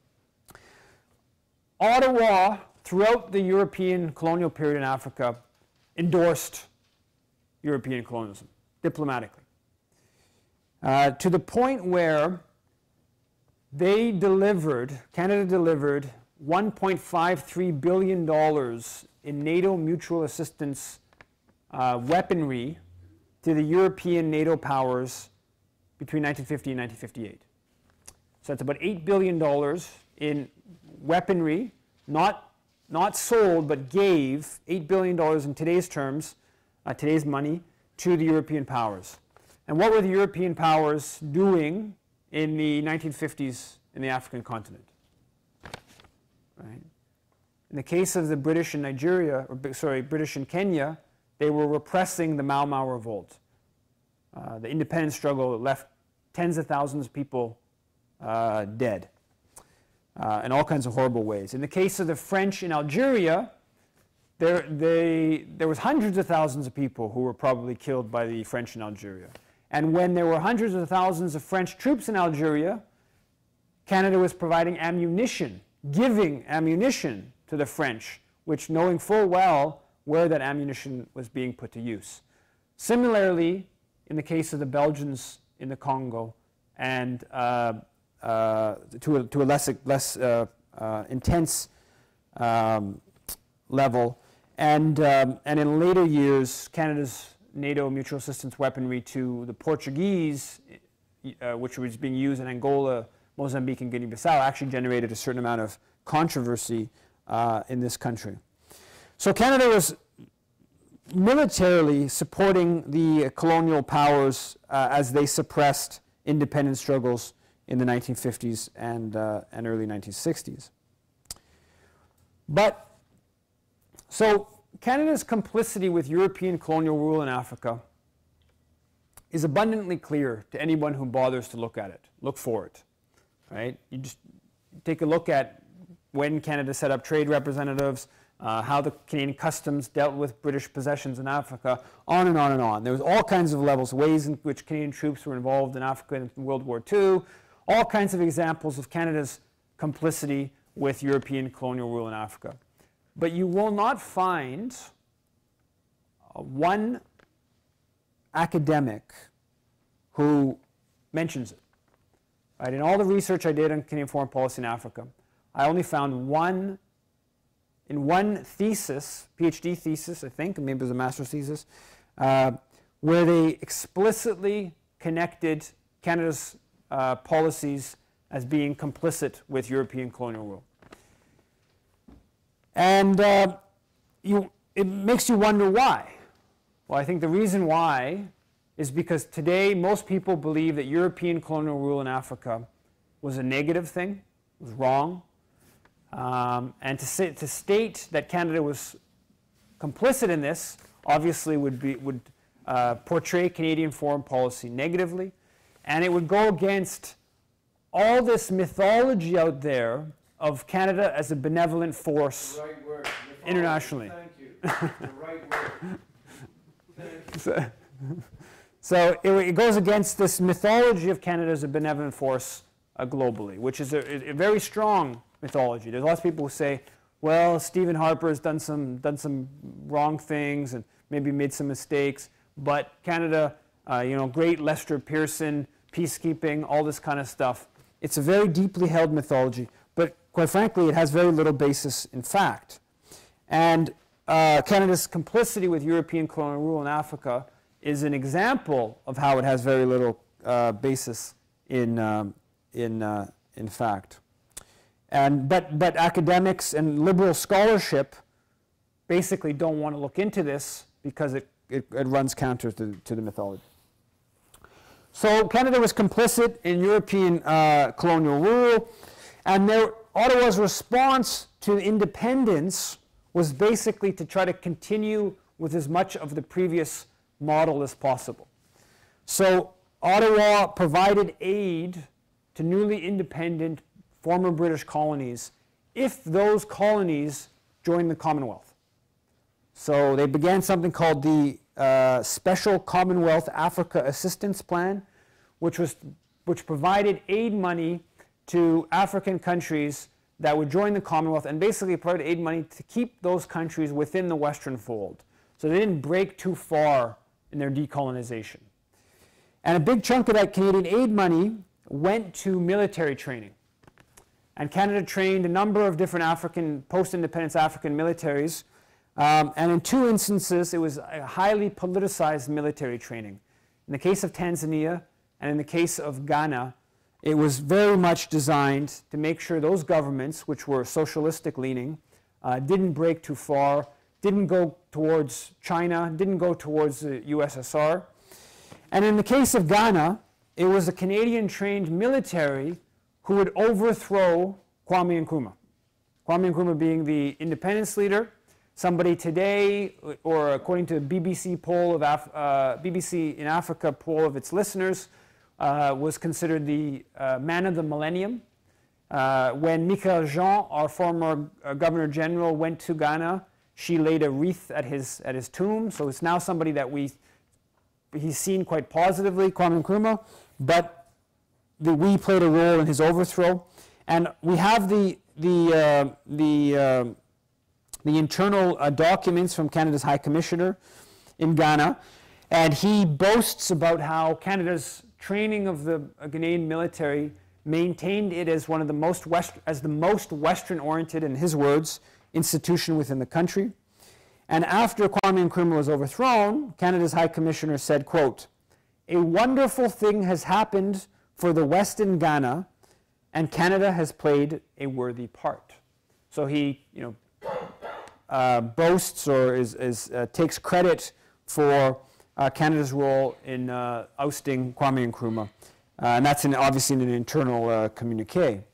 Ottawa, throughout the European colonial period in Africa, endorsed European colonialism diplomatically, uh, to the point where they delivered, Canada delivered one point five three billion dollars in NATO mutual assistance uh, weaponry to the European NATO powers between nineteen fifty and nineteen fifty-eight. So that's about eight billion dollars in weaponry, not not sold, but gave eight billion dollars in today's terms, uh, today's money, to the European powers. And what were the European powers doing in the nineteen fifties in the African continent? Right. In the case of the British in Nigeria, or sorry, British in Kenya, they were repressing the Mau Mau revolt. Uh, the independence struggle left tens of thousands of people uh, dead. Uh, in all kinds of horrible ways. In the case of the French in Algeria, there, they, there was hundreds of thousands of people who were probably killed by the French in Algeria. And when there were hundreds of thousands of French troops in Algeria, Canada was providing ammunition, giving ammunition to the French, which knowing full well where that ammunition was being put to use. Similarly, in the case of the Belgians in the Congo, and uh, Uh, to, a, to a less, less uh, uh, intense um, level. And, um, and in later years, Canada's NATO mutual assistance weaponry to the Portuguese uh, which was being used in Angola, Mozambique, and Guinea-Bissau, actually generated a certain amount of controversy uh, in this country. So Canada was militarily supporting the colonial powers uh, as they suppressed independence struggles in the nineteen fifties and, uh, and early nineteen sixties. But, so Canada's complicity with European colonial rule in Africa is abundantly clear to anyone who bothers to look at it, look for it, right? You just take a look at when Canada set up trade representatives, uh, how the Canadian customs dealt with British possessions in Africa, on and on and on. There was all kinds of levels, ways in which Canadian troops were involved in Africa in World War Two, all kinds of examples of Canada's complicity with European colonial rule in Africa. But you will not find uh, one academic who mentions it. Right? In all the research I did on Canadian foreign policy in Africa, I only found one, in one thesis, PhD thesis, I think, maybe it was a master's thesis, uh, where they explicitly connected Canada's uh, policies as being complicit with European colonial rule. And uh, you, it makes you wonder why. Well, I think the reason why is because today most people believe that European colonial rule in Africa was a negative thing, was wrong. Um, and to, say, to state that Canada was complicit in this obviously would, be, would uh, portray Canadian foreign policy negatively. And it would go against all this mythology out there of Canada as a benevolent force right word. internationally. Thank you. The right word. So, so it, it goes against this mythology of Canada as a benevolent force uh, globally, which is a, a very strong mythology. There's lots of people who say, well, Stephen Harper has done some, done some wrong things and maybe made some mistakes, but Canada, uh, you know, great Lester Pearson, peacekeeping, all this kind of stuff. It's a very deeply held mythology, but quite frankly, it has very little basis in fact. And uh, Canada's complicity with European colonial rule in Africa is an example of how it has very little uh, basis in, um, in, uh, in fact. And, but, but academics and liberal scholarship basically don't want to look into this because it, it, it runs counter to, to the mythology. So Canada was complicit in European uh, colonial rule, and their, Ottawa's response to independence was basically to try to continue with as much of the previous model as possible. So Ottawa provided aid to newly independent former British colonies if those colonies joined the Commonwealth. So they began something called the uh, Special Commonwealth Africa Assistance Plan, which, was, which provided aid money to African countries that would join the Commonwealth and basically provided aid money to keep those countries within the Western fold. So they didn't break too far in their decolonization. And a big chunk of that Canadian aid money went to military training. And Canada trained a number of different African, post-independence African militaries. Um, and in two instances, it was a highly politicized military training. In the case of Tanzania and in the case of Ghana, it was very much designed to make sure those governments, which were socialistic leaning, uh, didn't break too far, didn't go towards China, didn't go towards the U S S R. And in the case of Ghana, it was a Canadian-trained military who would overthrow Kwame Nkrumah. Kwame Nkrumah being the independence leader, somebody today, or according to the B B C poll of Af uh, B B C in Africa poll of its listeners, uh, was considered the uh, man of the millennium. Uh, when Michaëlle Jean, our former uh, Governor General, went to Ghana, she laid a wreath at his at his tomb. So it's now somebody that we he's seen quite positively, Kwame Nkrumah, but the, we played a role in his overthrow, and we have the the uh, the uh, the internal uh, documents from Canada's High Commissioner in Ghana, and he boasts about how Canada's training of the uh, Ghanaian military maintained it as one of the most west as the most Western-oriented, in his words, institution within the country. And after Kwame Nkrumah was overthrown, Canada's High Commissioner said, quote, "A wonderful thing has happened for the West in Ghana, and Canada has played a worthy part. So he, you know, uh, boasts or is, is, uh, takes credit for uh, Canada's role in uh, ousting Kwame Nkrumah. Uh, and that's in, obviously in an internal uh, communique.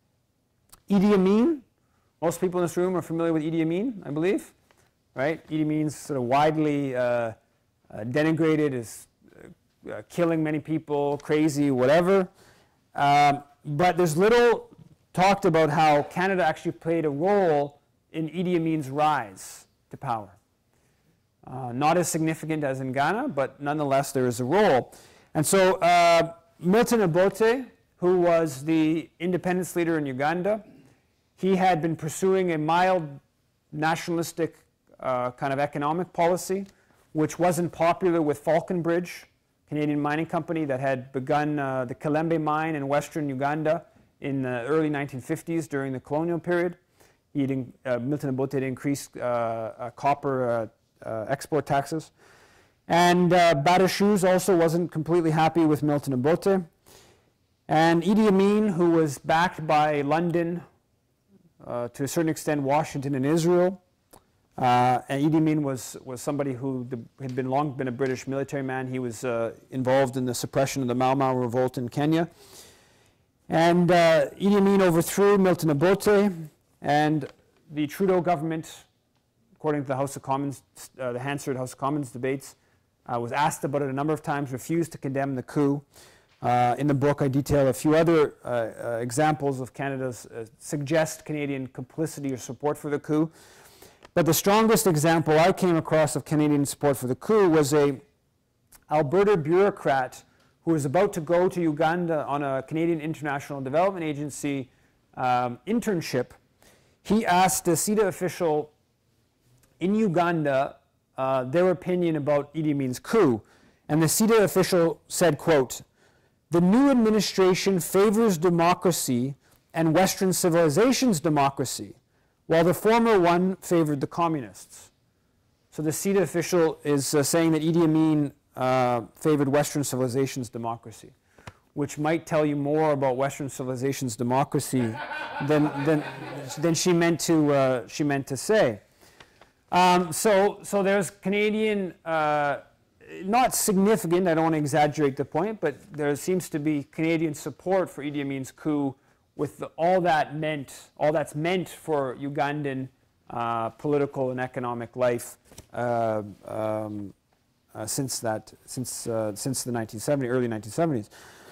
Idi Amin, most people in this room are familiar with Idi Amin, I believe, right? Idi Amin's sort of widely uh, uh, denigrated as uh, uh, killing many people, crazy, whatever. Um, but there's little talked about how Canada actually played a role in Idi Amin's rise to power. Uh, not as significant as in Ghana, but nonetheless there is a role. And so uh, Milton Obote, who was the independence leader in Uganda, he had been pursuing a mild nationalistic uh, kind of economic policy, which wasn't popular with Falconbridge, Canadian mining company that had begun uh, the Kalembe mine in western Uganda in the early nineteen fifties during the colonial period. He had in, uh, Milton Obote had increased uh, uh, copper uh, uh, export taxes. And uh, Badachouz also wasn't completely happy with Milton Obote. And Idi Amin, who was backed by London, uh, to a certain extent Washington and Israel, uh, and Idi Amin was, was somebody who the, had been long been a British military man. He was uh, involved in the suppression of the Mau Mau revolt in Kenya. And uh, Idi Amin overthrew Milton Obote, and the Trudeau government, according to the House of Commons, uh, the Hansard House of Commons debates, uh, was asked about it a number of times, refused to condemn the coup. Uh, in the book, I detail a few other uh, uh, examples of Canada's uh, suggest Canadian complicity or support for the coup. But the strongest example I came across of Canadian support for the coup was a Alberta bureaucrat who was about to go to Uganda on a Canadian International Development Agency um, internship. He asked a C I D A official in Uganda uh, their opinion about Idi Amin's coup. And the C I D A official said, quote, "The new administration favors democracy and Western civilization's democracy, while the former one favored the communists." So the C I D A official is uh, saying that Idi Amin uh, favored Western civilization's democracy, which might tell you more about Western civilization's democracy than, than, than she meant to, uh, she meant to say. Um, so, so there's Canadian, uh, not significant, I don't want to exaggerate the point, but there seems to be Canadian support for Idi Amin's coup with the, all that meant, all that's meant for Ugandan uh, political and economic life uh, um, uh, since that, since uh, since the nineteen seventies, early nineteen seventies.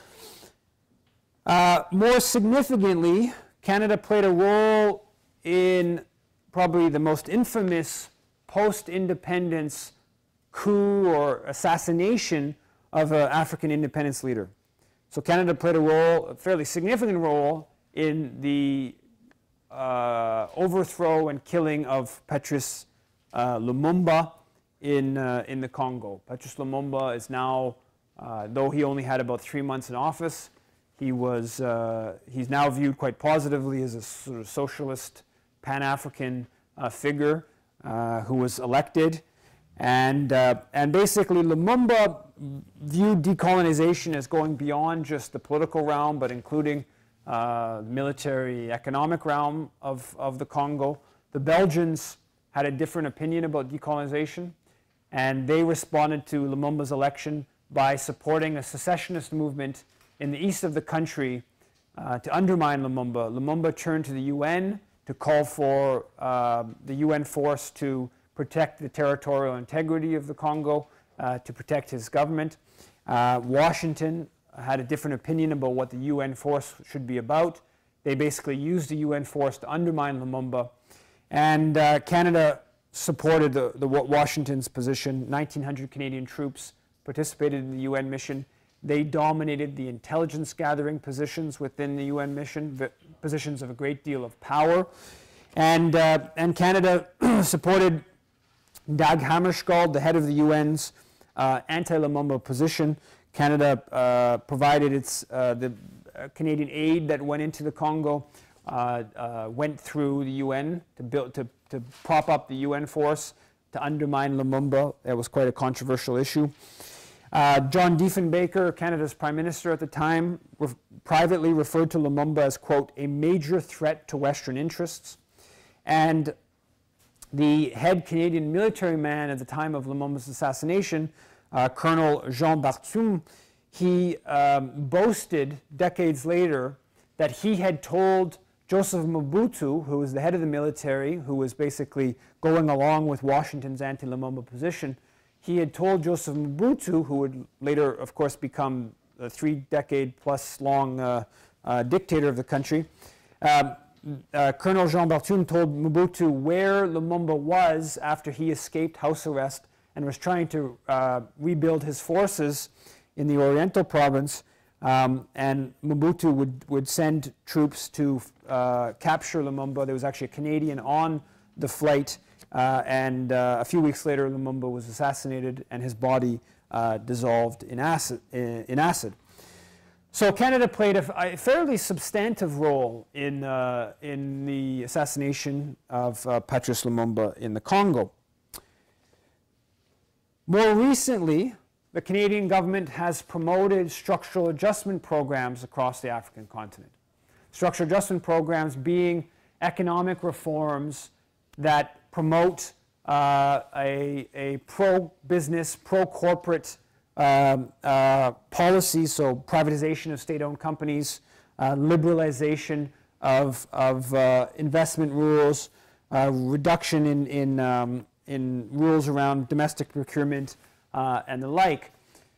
Uh, more significantly, Canada played a role in probably the most infamous post-independence coup or assassination of an African independence leader. So Canada played a role, a fairly significant role, in the uh, overthrow and killing of Patrice uh, Lumumba in, uh, in the Congo. Patrice Lumumba is now, uh, though he only had about three months in office, he was, uh, he's now viewed quite positively as a sort of socialist, Pan-African uh, figure uh, who was elected. And, uh, and basically Lumumba viewed decolonization as going beyond just the political realm, but including uh, the military, economic realm of, of the Congo. The Belgians had a different opinion about decolonization, and they responded to Lumumba's election by supporting a secessionist movement in the east of the country uh, to undermine Lumumba. Lumumba turned to the U N to call for uh, the U N force to protect the territorial integrity of the Congo, uh, to protect his government. Uh, Washington had a different opinion about what the U N force should be about. They basically used the U N force to undermine Lumumba. And uh, Canada supported the, the Washington's position. nineteen hundred Canadian troops participated in the U N mission. They dominated the intelligence gathering positions within the U N mission, positions of a great deal of power. And, uh, and Canada supported Dag Hammarskjöld, the head of the U N's uh, anti-Lumumba position. Canada uh, provided its, uh, the uh, Canadian aid that went into the Congo, uh, uh, went through the U N to, build, to, to prop up the U N force, to undermine Lumumba. That was quite a controversial issue. Uh, John Diefenbaker, Canada's Prime Minister at the time, re privately referred to Lumumba as, quote, a major threat to Western interests. And the head Canadian military man at the time of Lumumba's assassination, uh, Colonel Jean Barthum, he um, boasted decades later that he had told Joseph Mobutu, who was the head of the military, who was basically going along with Washington's anti-Lumumba position, he had told Joseph Mobutu, who would later, of course, become a three-decade-plus long uh, uh, dictator of the country, uh, uh, Colonel Jean Barthum told Mobutu where Lumumba was after he escaped house arrest and was trying to uh, rebuild his forces in the Oriental province. Um, and Mobutu would, would send troops to uh, capture Lumumba. There was actually a Canadian on the flight, uh, and uh, a few weeks later Lumumba was assassinated and his body uh, dissolved in acid, in acid. So Canada played a, a fairly substantive role in, uh, in the assassination of uh, Patrice Lumumba in the Congo. More recently, the Canadian government has promoted structural adjustment programs across the African continent. Structural adjustment programs being economic reforms that promote uh, a, a pro-business, pro-corporate um, uh, policy, so privatization of state-owned companies, uh, liberalization of, of uh, investment rules, uh, reduction in, in, um, in rules around domestic procurement, Uh, and the like.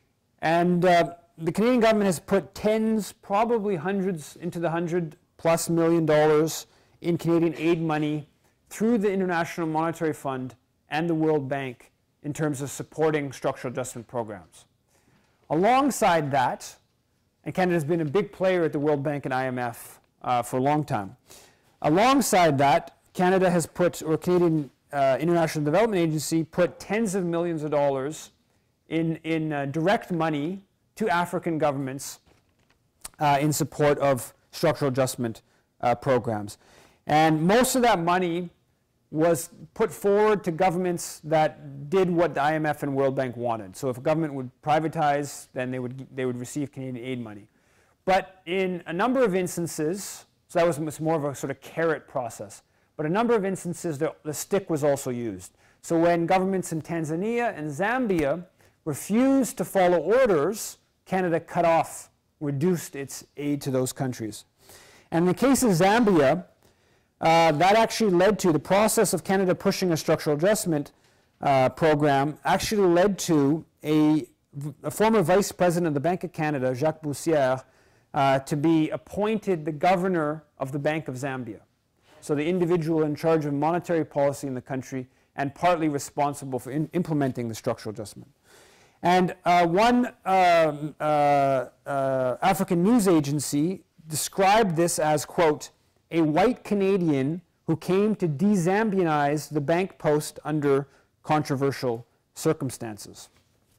And uh, the Canadian government has put tens, probably hundreds, into the hundred plus million dollars in Canadian aid money through the International Monetary Fund and the World Bank in terms of supporting structural adjustment programs. Alongside that, and Canada has been a big player at the World Bank and I M F uh, for a long time. Alongside that, Canada has put, or Canadian uh, International Development Agency put tens of millions of dollars in, in uh, direct money to African governments uh, in support of structural adjustment uh, programs. And most of that money was put forward to governments that did what the I M F and World Bank wanted. So if a government would privatize, then they would, they would receive Canadian aid money. But in a number of instances, so that was more of a sort of carrot process, but a number of instances the, the stick was also used. So when governments in Tanzania and Zambia refused to follow orders, Canada cut off, reduced its aid to those countries. And in the case of Zambia, uh, that actually led to, the process of Canada pushing a structural adjustment uh, program actually led to a, a former vice president of the Bank of Canada, Jacques Boussière, uh, to be appointed the governor of the Bank of Zambia. So the individual in charge of monetary policy in the country and partly responsible for in implementing the structural adjustment. And uh, one um, uh, uh, African news agency described this as, quote, a white Canadian who came to de-Zambianize the bank post under controversial circumstances.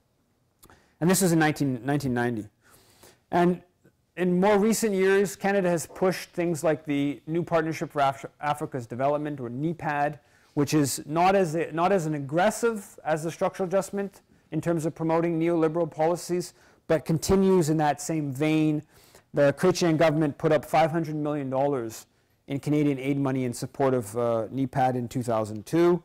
And this was in nineteen ninety. And in more recent years, Canada has pushed things like the New Partnership for Af Africa's Development, or N E P A D, which is not as, a, not as an aggressive as the structural adjustment in terms of promoting neoliberal policies, but continues in that same vein. The Chrétien government put up five hundred million dollars in Canadian aid money in support of uh, N E P A D in two thousand two.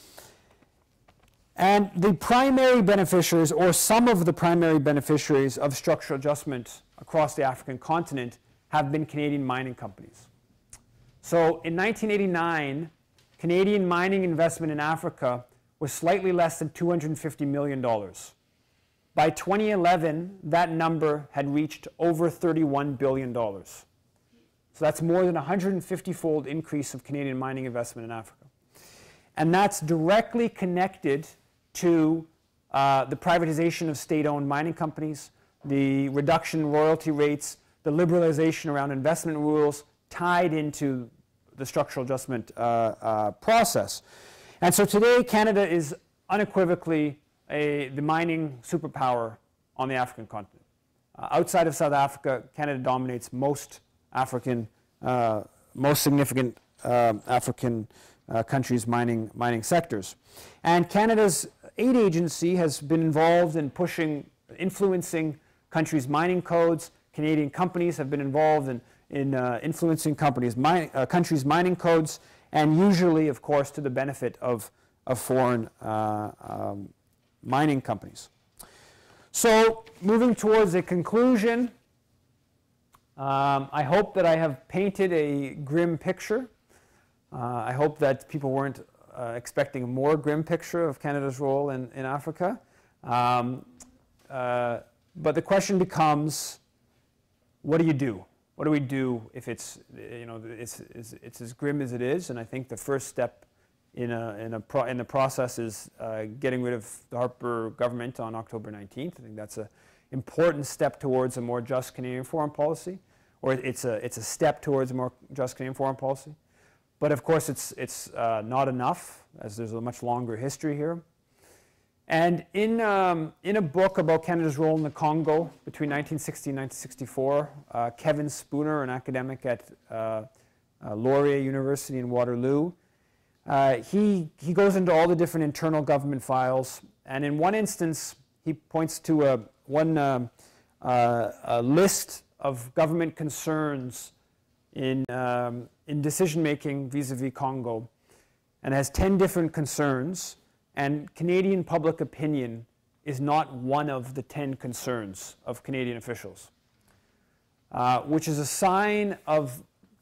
And the primary beneficiaries, or some of the primary beneficiaries of structural adjustment across the African continent, have been Canadian mining companies. So in nineteen eighty-nine, Canadian mining investment in Africa was slightly less than two hundred fifty million dollars. By twenty eleven, that number had reached over thirty-one billion dollars. So that's more than a one hundred fifty-fold increase of Canadian mining investment in Africa. And that's directly connected to uh, the privatization of state-owned mining companies, the reduction in royalty rates, the liberalization around investment rules tied into the structural adjustment uh, uh, process. And so today, Canada is unequivocally a, the mining superpower on the African continent. Uh, outside of South Africa, Canada dominates most African, uh, most significant uh, African uh, countries' mining, mining sectors. And Canada's aid agency has been involved in pushing influencing countries' mining codes. Canadian companies have been involved in, in uh, influencing companies' min uh, countries' mining codes, and usually, of course, to the benefit of, of foreign uh, um, mining companies. So, moving towards a conclusion, um, I hope that I have painted a grim picture. Uh, I hope that people weren't uh, expecting a more grim picture of Canada's role in, in Africa. Um, uh, but the question becomes, what do you do? What do we do if it's, you know, it's, it's, it's as grim as it is? And I think the first step in, a, in, a pro in the process is uh, getting rid of the Harper government on October nineteenth. I think that's an important step towards a more just Canadian foreign policy, or it's a, it's a step towards a more just Canadian foreign policy. But of course, it's, it's uh, not enough, as there's a much longer history here. And in, um, in a book about Canada's role in the Congo between nineteen sixty and nineteen sixty-four, uh, Kevin Spooner, an academic at uh, uh, Laurier University in Waterloo, uh, he, he goes into all the different internal government files. And in one instance, he points to a, one um, uh, a list of government concerns in, um, in decision-making vis-a-vis Congo, and has ten different concerns. And Canadian public opinion is not one of the ten concerns of Canadian officials, uh, which is a sign of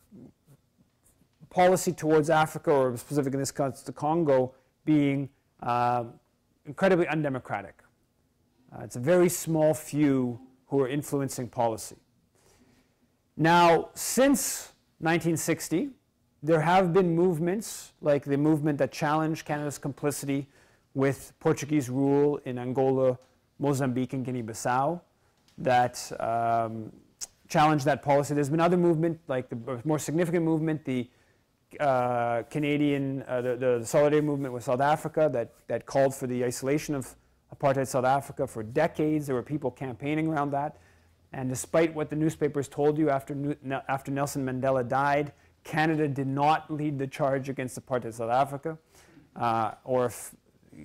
policy towards Africa, or specifically in this case the Congo, being uh, incredibly undemocratic. Uh, it's a very small few who are influencing policy. Now, since nineteen sixty, there have been movements, like the movement that challenged Canada's complicity with Portuguese rule in Angola, Mozambique, and Guinea-Bissau, that um, challenged that policy. There's been other movement, like the more significant movement, the uh, Canadian, uh, the, the Solidarity movement with South Africa, that, that called for the isolation of apartheid South Africa for decades. There were people campaigning around that. And despite what the newspapers told you after, after Nelson Mandela died, Canada did not lead the charge against apartheid South Africa, uh, or if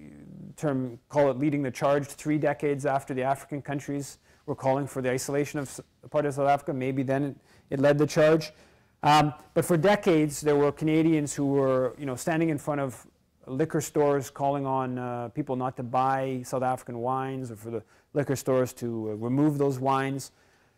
term call it leading the charge three decades after the African countries were calling for the isolation of apartheid South Africa. Maybe then it, it led the charge. Um, but for decades, there were Canadians who were, you know, standing in front of liquor stores calling on uh, people not to buy South African wines, or for the liquor stores to uh, remove those wines.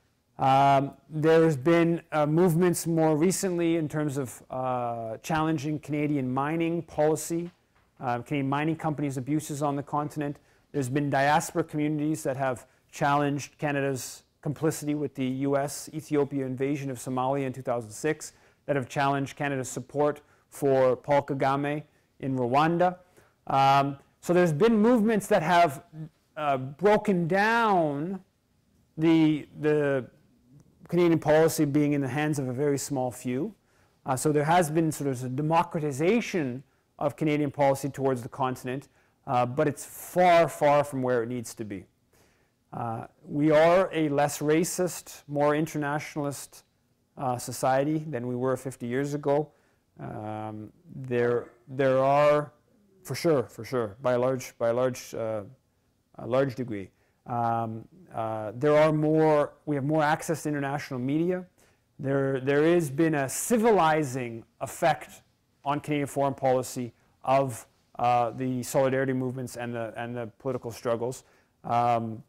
Um, there's been uh, movements more recently in terms of uh, challenging Canadian mining policy, uh, Canadian mining companies' abuses on the continent. There's been diaspora communities that have challenged Canada's complicity with the U S Ethiopia invasion of Somalia in two thousand six, that have challenged Canada's support for Paul Kagame in Rwanda. Um, so there's been movements that have uh, broken down the, the Canadian policy being in the hands of a very small few. Uh, so there has been sort of a democratization of Canadian policy towards the continent, uh, but it's far, far from where it needs to be. Uh, we are a less racist, more internationalist uh, society than we were fifty years ago. Um, there, there are, for sure, for sure, by a large, by a large, uh, a large degree. Um, uh, there are more, we have more access to international media. There, there has been a civilizing effect on Canadian foreign policy of uh, the solidarity movements and the, and the political struggles. Um,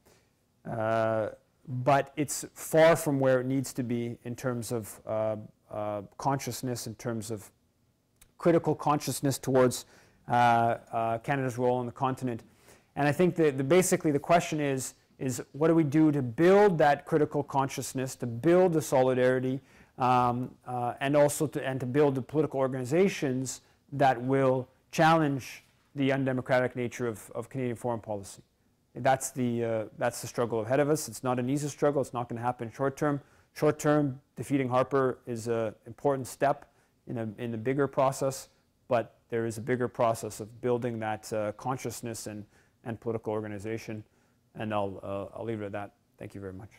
uh, but it's far from where it needs to be in terms of uh, uh, consciousness, in terms of critical consciousness towards uh, uh, Canada's role on the continent. And I think that the, basically the question is, is what do we do to build that critical consciousness, to build the solidarity, um, uh, and also to, and to build the political organizations that will challenge the undemocratic nature of, of Canadian foreign policy. That's the, uh, that's the struggle ahead of us. It's not an easy struggle. It's not going to happen short term. Short term, defeating Harper is an important step in a, in a bigger process, but there is a bigger process of building that uh, consciousness and, and political organization. And I'll, uh, I'll leave it at that. Thank you very much.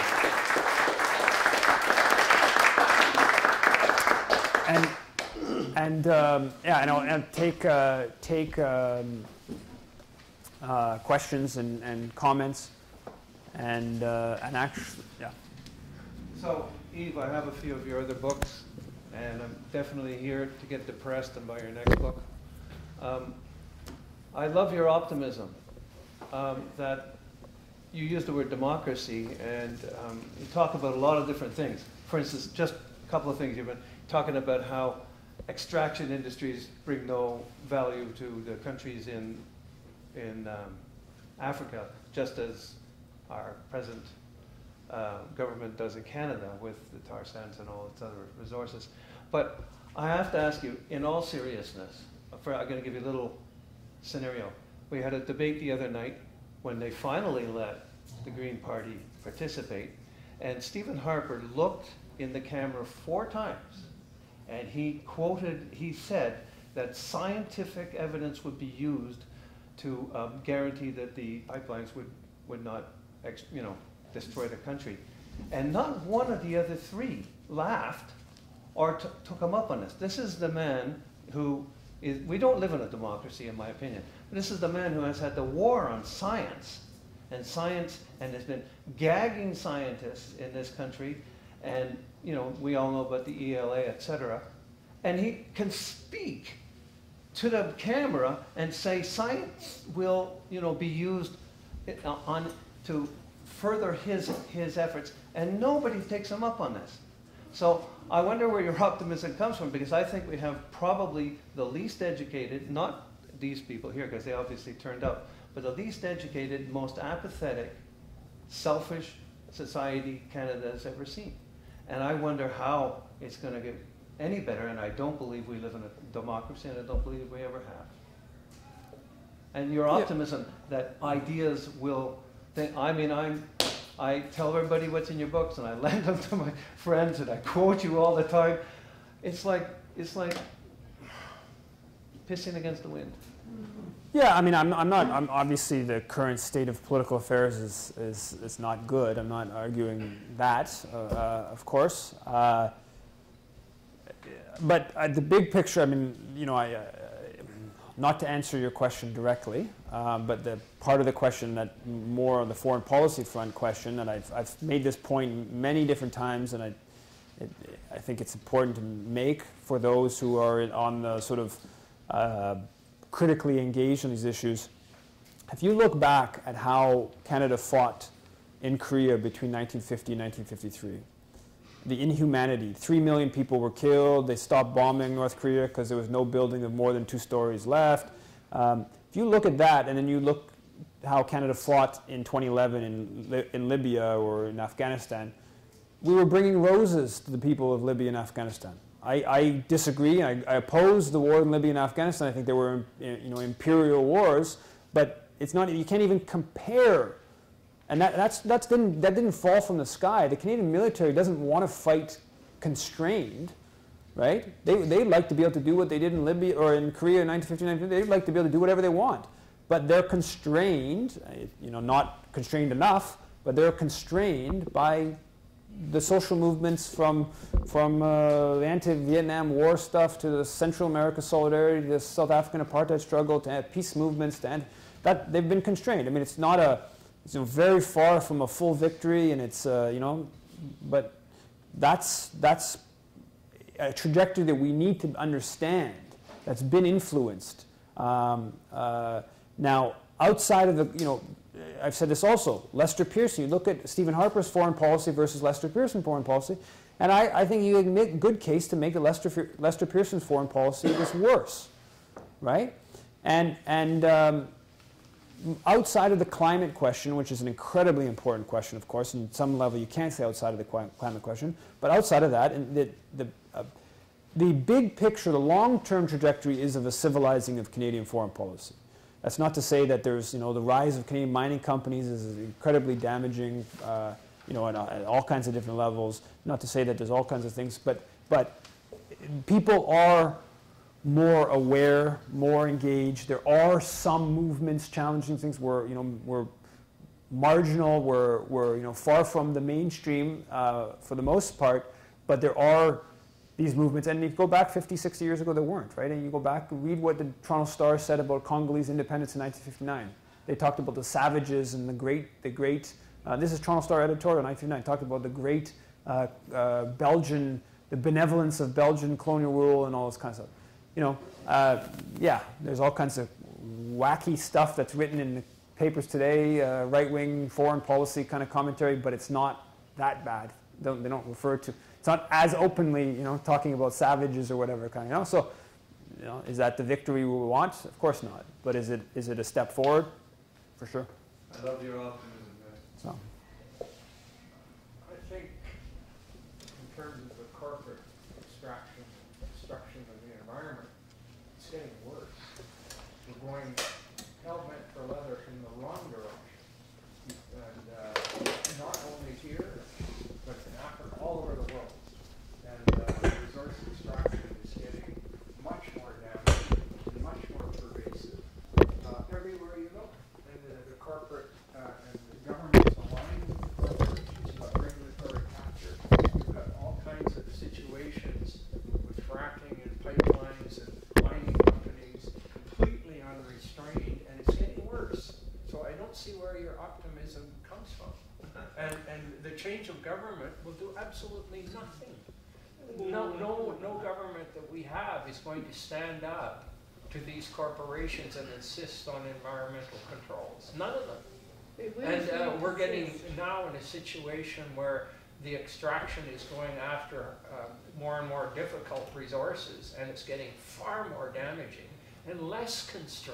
And and um, yeah, and I'll and take uh, take um, uh, questions and, and comments, and uh, and actually, yeah. So, Yves, I have a few of your other books, and I'm definitely here to get depressed and buy your next book. Um, I love your optimism. Um, that you use the word democracy, and um, you talk about a lot of different things. For instance, just a couple of things. You've been talking about how extraction industries bring no value to the countries in, in um, Africa, just as our present uh, government does in Canada with the tar sands and all its other resources. But I have to ask you, in all seriousness, for, I'm going to give you a little scenario. We had a debate the other night when they finally let the Green Party participate, and Stephen Harper looked in the camera four times, and he quoted, he said that scientific evidence would be used to um, guarantee that the pipelines would, would not, ex, you know, destroy the country. And not one of the other three laughed or t took him up on this. This is the man who is, we don't live in a democracy, in my opinion, but this is the man who has had the war on science and science, and has been gagging scientists in this country, and you know, we all know about the E L A, et cetera. And he can speak to the camera and say science will, you know, be used on to further his his efforts, and nobody takes him up on this. So I wonder where your optimism comes from, because I think we have probably the least educated, not these people here, because they obviously turned up, but the least educated, most apathetic, selfish society Canada has ever seen. And I wonder how it's going to get any better, and I don't believe we live in a democracy, and I don't believe we ever have. And your optimism yeah. that ideas will, think, I mean, I'm, I tell everybody what's in your books, and I lend them to my friends, and I quote you all the time. It's like, it's like pissing against the wind. Yeah, I mean, I'm, I'm not, I'm obviously the current state of political affairs is, is, is not good. I'm not arguing that, uh, uh, of course. Uh, but uh, the big picture, I mean, you know, I, uh, not to answer your question directly, um, but the part of the question that more on the foreign policy front question, and I've, I've made this point many different times, and I, it, I think it's important to make for those who are on the sort of uh, critically engaged in these issues. If you look back at how Canada fought in Korea between nineteen fifty and nineteen fifty-three, the inhumanity, three million people were killed, they stopped bombing North Korea because there was no building of more than two stories left. Um, if you look at that, and then you look how Canada fought in twenty eleven in, Li in Libya or in Afghanistan, we were bringing roses to the people of Libya and Afghanistan. I, I disagree. I, I oppose the war in Libya and Afghanistan. I think there were, you know, imperial wars, but it's not. You can't even compare. And that that's that's didn't that didn't fall from the sky. The Canadian military doesn't want to fight constrained, right? They they'd like to be able to do what they did in Libya or in Korea in nineteen fifty-nine. They'd like to be able to do whatever they want, but they're constrained. You know, not constrained enough, but they're constrained by the social movements from from uh, the anti-Vietnam War stuff to the Central America solidarity, the South African apartheid struggle, to peace movements, to end, that they've been constrained. I mean, it's not a, it's, you know, very far from a full victory, and it's uh, you know, but that's that's a trajectory that we need to understand. That's been influenced. Um, uh, now, outside of the, you know. I've said this also, Lester Pearson. You look at Stephen Harper's foreign policy versus Lester Pearson's foreign policy, and I, I think you can make a good case to make that Lester, Lester Pearson's foreign policy is worse, right? And, and um, outside of the climate question, which is an incredibly important question, of course, and some level you can't say outside of the climate question, but outside of that, and the, the, uh, the big picture, the long-term trajectory is of a civilizing of Canadian foreign policy. That's not to say that there's, you know, the rise of Canadian mining companies is incredibly damaging, uh, you know, at, at all kinds of different levels. Not to say that there's all kinds of things, but but people are more aware, more engaged. There are some movements challenging things. We're, you know, we're marginal. We're, we're, you know, far from the mainstream uh, for the most part. But there are these movements, and you go back fifty, sixty years ago, there weren't, right? And you go back and read what the Toronto Star said about Congolese independence in nineteen fifty-nine. They talked about the savages and the great, the great, uh, this is Toronto Star editorial, nineteen fifty-nine, talked about the great uh, uh, Belgian, the benevolence of Belgian colonial rule and all this kind of stuff. You know, uh, yeah, there's all kinds of wacky stuff that's written in the papers today, uh, right-wing foreign policy kind of commentary, but it's not that bad. Don't, they don't refer to, it's not as openly, you know, talking about savages or whatever kind of, you know. So, you know, is that the victory we want? Of course not. But is it is it a step forward? For sure. I love your optimism, man. So. I think in terms of the corporate extraction and destruction of the environment, it's getting worse. We're going hell-bent for leather in the wrong direction. And uh, not only here, but in Africa, all over the world. And uh, resource extraction is getting much more damaging, much more pervasive uh, everywhere you go. And the, the corporate uh, and the government's aligned with the corporations. You've got regulatory capture. You've got all kinds of situations with fracking and pipelines and mining companies completely unrestrained, and it's getting worse. So I don't see where your optimism comes from. And, and the change of government will do absolutely nothing. No, no, no government that we have is going to stand up to these corporations and insist on environmental controls. None of them. And uh, we're getting now in a situation where the extraction is going after uh, more and more difficult resources, and it's getting far more damaging and less constrained.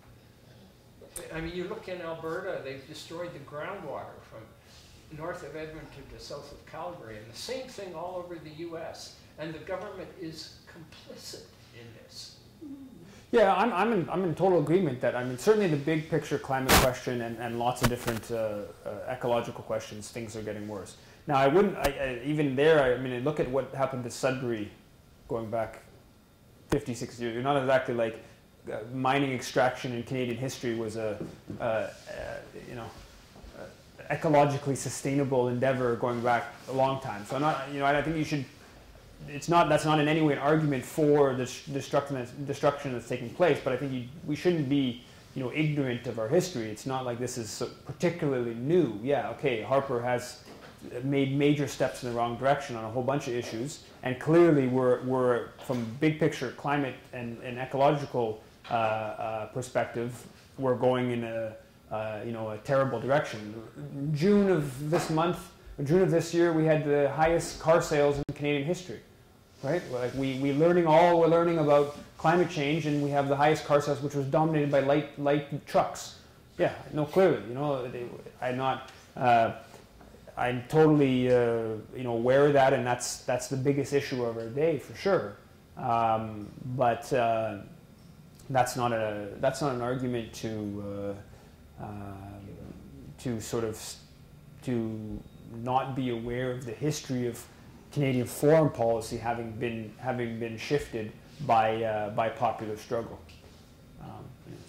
I mean, you look in Alberta, they've destroyed the groundwater from north of Edmonton to south of Calgary, and the same thing all over the U S, and the government is complicit in this. Yeah, I'm, I'm, in, I'm in total agreement that, I mean, certainly the big picture climate question and, and lots of different uh, uh, ecological questions, things are getting worse. Now, I wouldn't, I, I, even there, I mean, look at what happened to Sudbury going back fifty, sixty years. You're not exactly like uh, mining extraction in Canadian history was a, uh, uh, you know, ecologically sustainable endeavor going back a long time. So I'm not, you know, I think you should, it's not, that's not in any way an argument for the destruction that's, destruction that's taking place, but I think you, we shouldn't be, you know, ignorant of our history. It's not like this is so particularly new. Yeah, okay, Harper has made major steps in the wrong direction on a whole bunch of issues, and clearly we're, we're from big picture climate and, and ecological uh, uh, perspective, we're going in a, Uh, you know, a terrible direction. June of this month, June of this year, we had the highest car sales in Canadian history, right? Like we we learning all we're learning about climate change, and we have the highest car sales, which was dominated by light light trucks. Yeah, no, clearly, you know, they, I'm not. Uh, I'm totally uh, you know aware of that, and that's that's the biggest issue of our day for sure. Um, but uh, that's not a that's not an argument to. Uh, Um, to sort of to not be aware of the history of Canadian foreign policy having been having been shifted by uh, by popular struggle. Um, yes.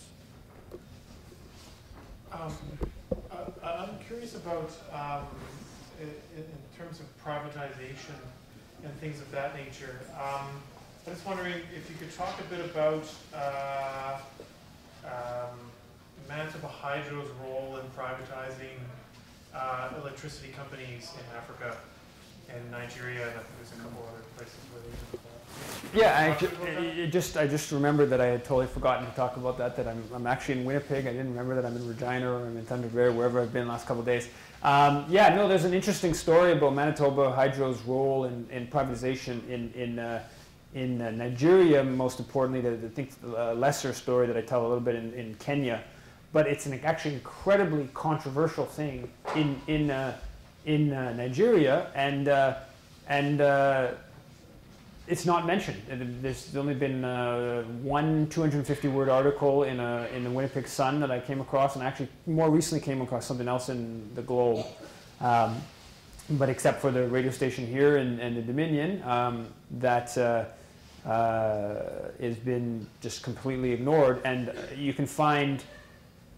um, uh, I'm curious about um, in, in terms of privatization and things of that nature. Um, I'm just wondering if you could talk a bit about. Uh, um, Manitoba Hydro's role in privatizing uh, electricity companies in Africa and Nigeria, and I think there's a couple other places where they do that. Yeah, I just, it just I just remembered that I had totally forgotten to talk about that. That I'm I'm actually in Winnipeg. I didn't remember that I'm in Regina or I'm in Thunder Bay, wherever I've been the last couple of days. Um, yeah, no, there's an interesting story about Manitoba Hydro's role in, in privatization in in. Uh, in uh, Nigeria, most importantly, the, the, I think the lesser story that I tell a little bit in, in Kenya. But it's an actually incredibly controversial thing in in uh, in uh, Nigeria, and uh, and uh, it's not mentioned. There's only been uh, one two hundred fifty word article in a in the Winnipeg Sun that I came across, and actually more recently came across something else in the Globe. Um, but except for the radio station here and, and the Dominion, um, that uh, uh, has been just completely ignored, and you can find.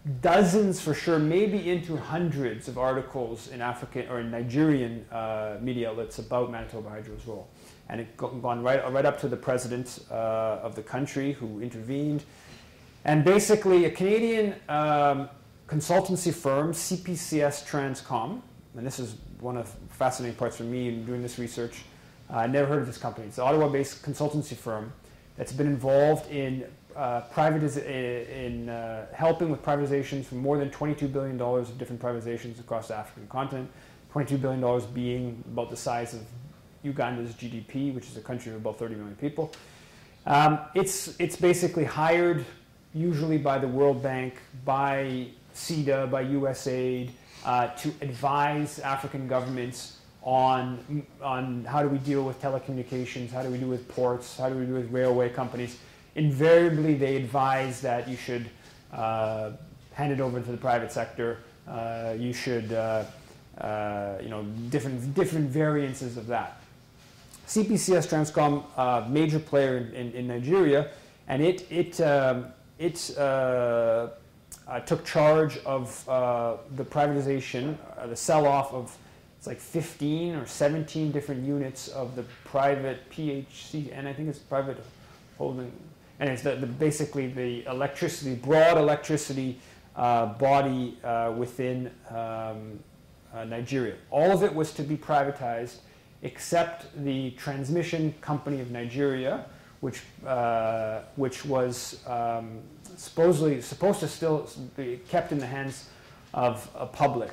dozens for sure, maybe into hundreds of articles in African or in Nigerian uh, media outlets about Manitoba Hydro's role. And it go, gone right, right up to the president uh, of the country who intervened. And basically a Canadian um, consultancy firm, C P C S Transcom, and this is one of the fascinating parts for me in doing this research. Uh, I never heard of this company. It's an Ottawa-based consultancy firm that's been involved in uh, privatiz- in uh, helping with privatizations for more than twenty-two billion dollars of different privatizations across the African continent. twenty-two billion dollars being about the size of Uganda's G D P, which is a country of about thirty million people. Um, it's it's basically hired usually by the World Bank, by C D A, by U S A I D, uh, to advise African governments on, on how do we deal with telecommunications, how do we deal with ports, how do we deal with railway companies. Invariably, they advise that you should uh, hand it over to the private sector. Uh, you should, uh, uh, you know, different, different variances of that. C P C S Transcom, uh, major player in, in, in Nigeria, and it, it, um, it uh, uh, took charge of uh, the privatization, uh, the sell-off of, it's like fifteen or seventeen different units of the private P H C, and I think it's private holding, and it's the, the, basically the electricity, broad electricity uh, body uh, within um, uh, Nigeria. All of it was to be privatized, except the Transmission Company of Nigeria, which uh, which was um, supposedly supposed to still be kept in the hands of a public.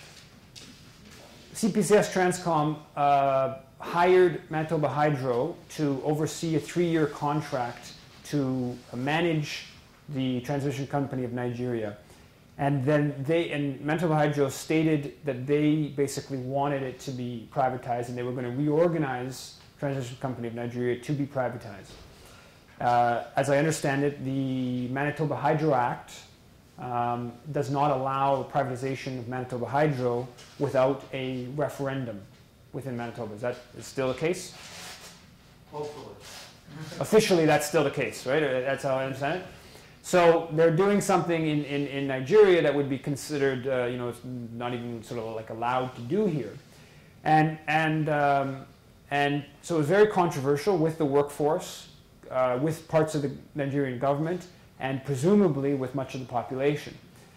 C P C S Transcom uh, hired Manitoba Hydro to oversee a three-year contract to manage the Transmission Company of Nigeria. And then they, and Manitoba Hydro stated that they basically wanted it to be privatized, and they were going to reorganize Transmission Company of Nigeria to be privatized. Uh, as I understand it, the Manitoba Hydro Act um, does not allow privatization of Manitoba Hydro without a referendum within Manitoba. Is that is still the case? Hopefully. Officially, that's still the case, right? That's how I understand it. So they're doing something in, in, in Nigeria that would be considered, uh, you know, it's not even sort of like allowed to do here. And, and, um, and so it was very controversial with the workforce, uh, with parts of the Nigerian government, and presumably with much of the population.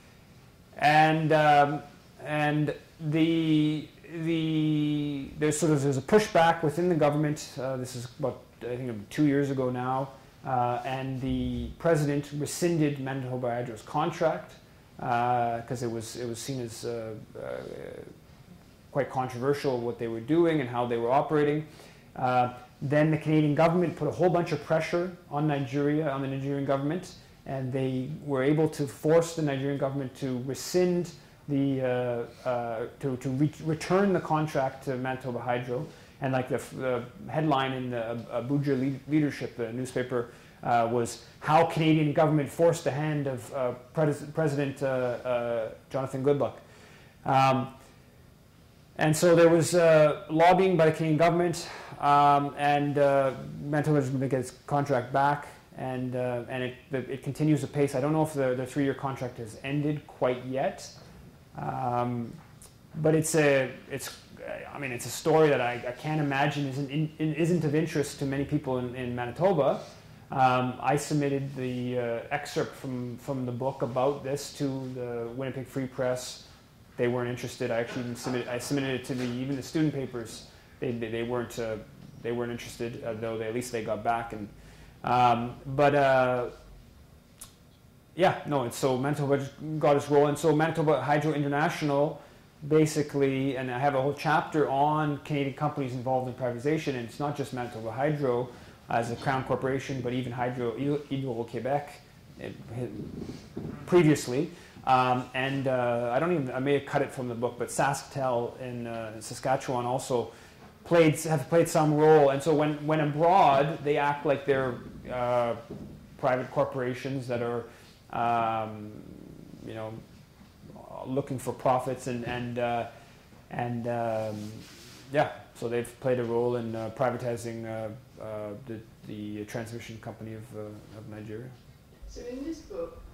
And, um, and the, the, there's sort of there's a pushback within the government. Uh, this is about, I think, two years ago now. Uh, and the president rescinded Manitoba Hydro's contract because uh, it was it was seen as uh, uh, quite controversial what they were doing and how they were operating. Uh, then the Canadian government put a whole bunch of pressure on Nigeria, on the Nigerian government, and they were able to force the Nigerian government to rescind the uh, uh, to to re return the contract to Manitoba Hydro. And like the, the headline in the Abuja Le Leadership, the newspaper, uh, was how Canadian government forced the hand of uh, Pres President uh, uh, Jonathan Goodluck. Um, and so there was uh, lobbying by the Canadian government, um, and uh, Manitoba is going to get its contract back, and uh, and it it continues apace. I don't know if the, the three-year contract has ended quite yet, um, but it's a it's. I mean, it's a story that I, I can't imagine isn't, in, isn't of interest to many people in, in Manitoba. Um, I submitted the uh, excerpt from, from the book about this to the Winnipeg Free Press. They weren't interested. I actually even submitted, I submitted it to the, even the student papers. They, they, they, weren't, uh, they weren't interested, uh, though they, at least they got back. And, um, but uh, yeah, no, it's so Manitoba got its role. And so Manitoba Hydro International basically, and I have a whole chapter on Canadian companies involved in privatization, and it's not just Manitoba Hydro as a Crown Corporation, but even Hydro Hydro-Québec previously. Um, and uh, I don't even, I may have cut it from the book, but SaskTel in uh, Saskatchewan also played, have played some role. And so when, when abroad, they act like they're uh, private corporations that are, um, you know, looking for profits, and and uh, and um, yeah, so they've played a role in uh, privatizing uh, uh, the the transmission company of uh, of Nigeria. So in this book,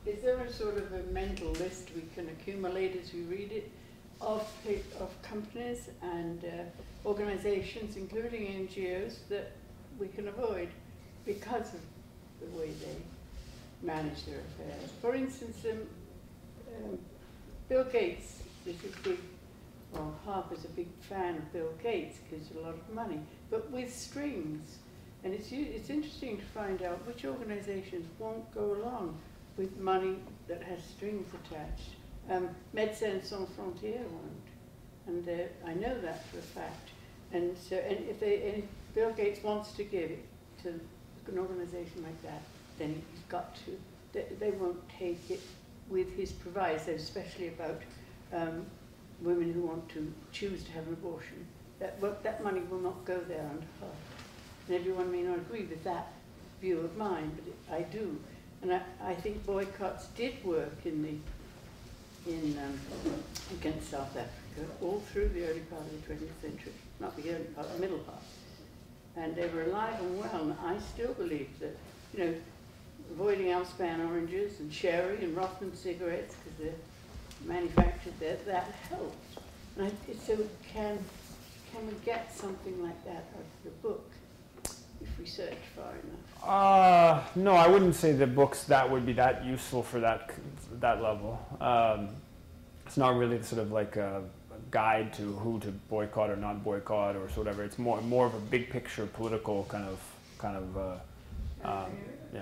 is there a sort of a mental list we can accumulate as we read it of, of companies and uh, organizations, including N G Os, that we can avoid because of the way they manage their affairs? For instance, um, um, Bill Gates is a big, well, Harper's a big fan of Bill Gates because he's a lot of money, but with strings. And it's, it's interesting to find out which organizations won't go along with money that has strings attached. Um, Médecins Sans Frontières won't, and uh, I know that for a fact. And so, and if, they, and if Bill Gates wants to give it to an organization like that, then he's got to. They, they won't take it with his provisos, especially about um, women who want to choose to have an abortion. That, well, that money will not go there under her. And everyone may not agree with that view of mine, but it, I do. And I, I think boycotts did work in the, in, um, against South Africa all through the early part of the twentieth century, not the early part, the middle part. And they were alive and well, and I still believe that, you know, avoiding Alspan oranges and sherry and Rothman cigarettes, because they're manufactured there, that helped. And I, so can, can we get something like that out of the book if we search far enough? Uh, no, I wouldn't say the books that would be that useful for that that level. Um, it's not really sort of like a, a guide to who to boycott or not boycott or whatever. It's more more of a big picture political kind of kind of uh, um, yeah.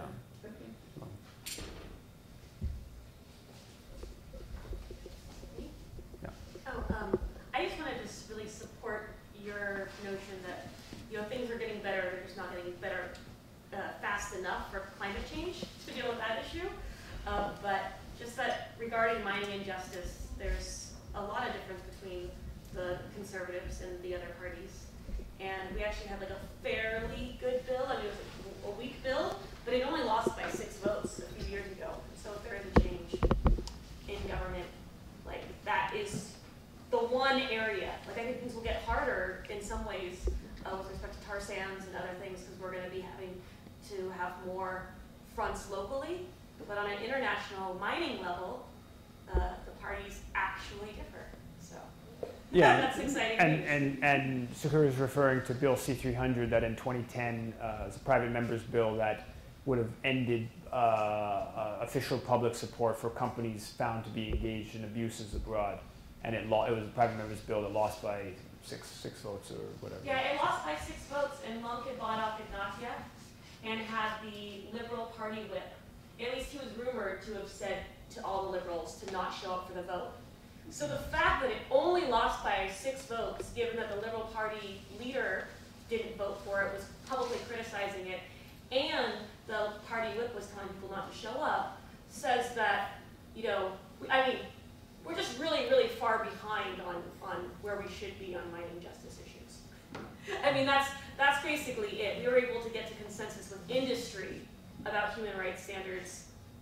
Oh, um, I just want to just really support your notion that, you know, things are getting better, they're just not getting better uh, fast enough for climate change to deal with that issue. Uh, but just that regarding mining injustice, there's a lot of difference between the Conservatives and the other parties. And we actually had like a fairly good bill. I mean, it was a weak bill, but it only lost by six votes a few years ago. So if there is a change in government, like that is the one area. Like I think things will get harder in some ways uh, with respect to tar sands and other things, because we're going to be having to have more fronts locally. But on an international mining level, uh, the parties actually differ. So yeah, that's exciting. And, news. and, and Sakura is referring to Bill C three hundred that in twenty ten uh, is a private member's bill that would have ended uh, uh, official public support for companies found to be engaged in abuses abroad. And it, lo it was a private member's bill that lost by six six votes or whatever. Yeah, it lost by six votes, and Monk had bought out Ignatia and had the Liberal Party whip. At least he was rumored to have said to all the Liberals to not show up for the vote. So the fact that it only lost by six votes, given that the Liberal Party leader didn't vote for it, was publicly criticizing it, and the party whip was telling people not to show up, says that, you know, I mean, we're just really, really far behind on, on where we should be on mining justice issues. I mean, that's, that's basically it. We were able to get to consensus with industry about human rights standards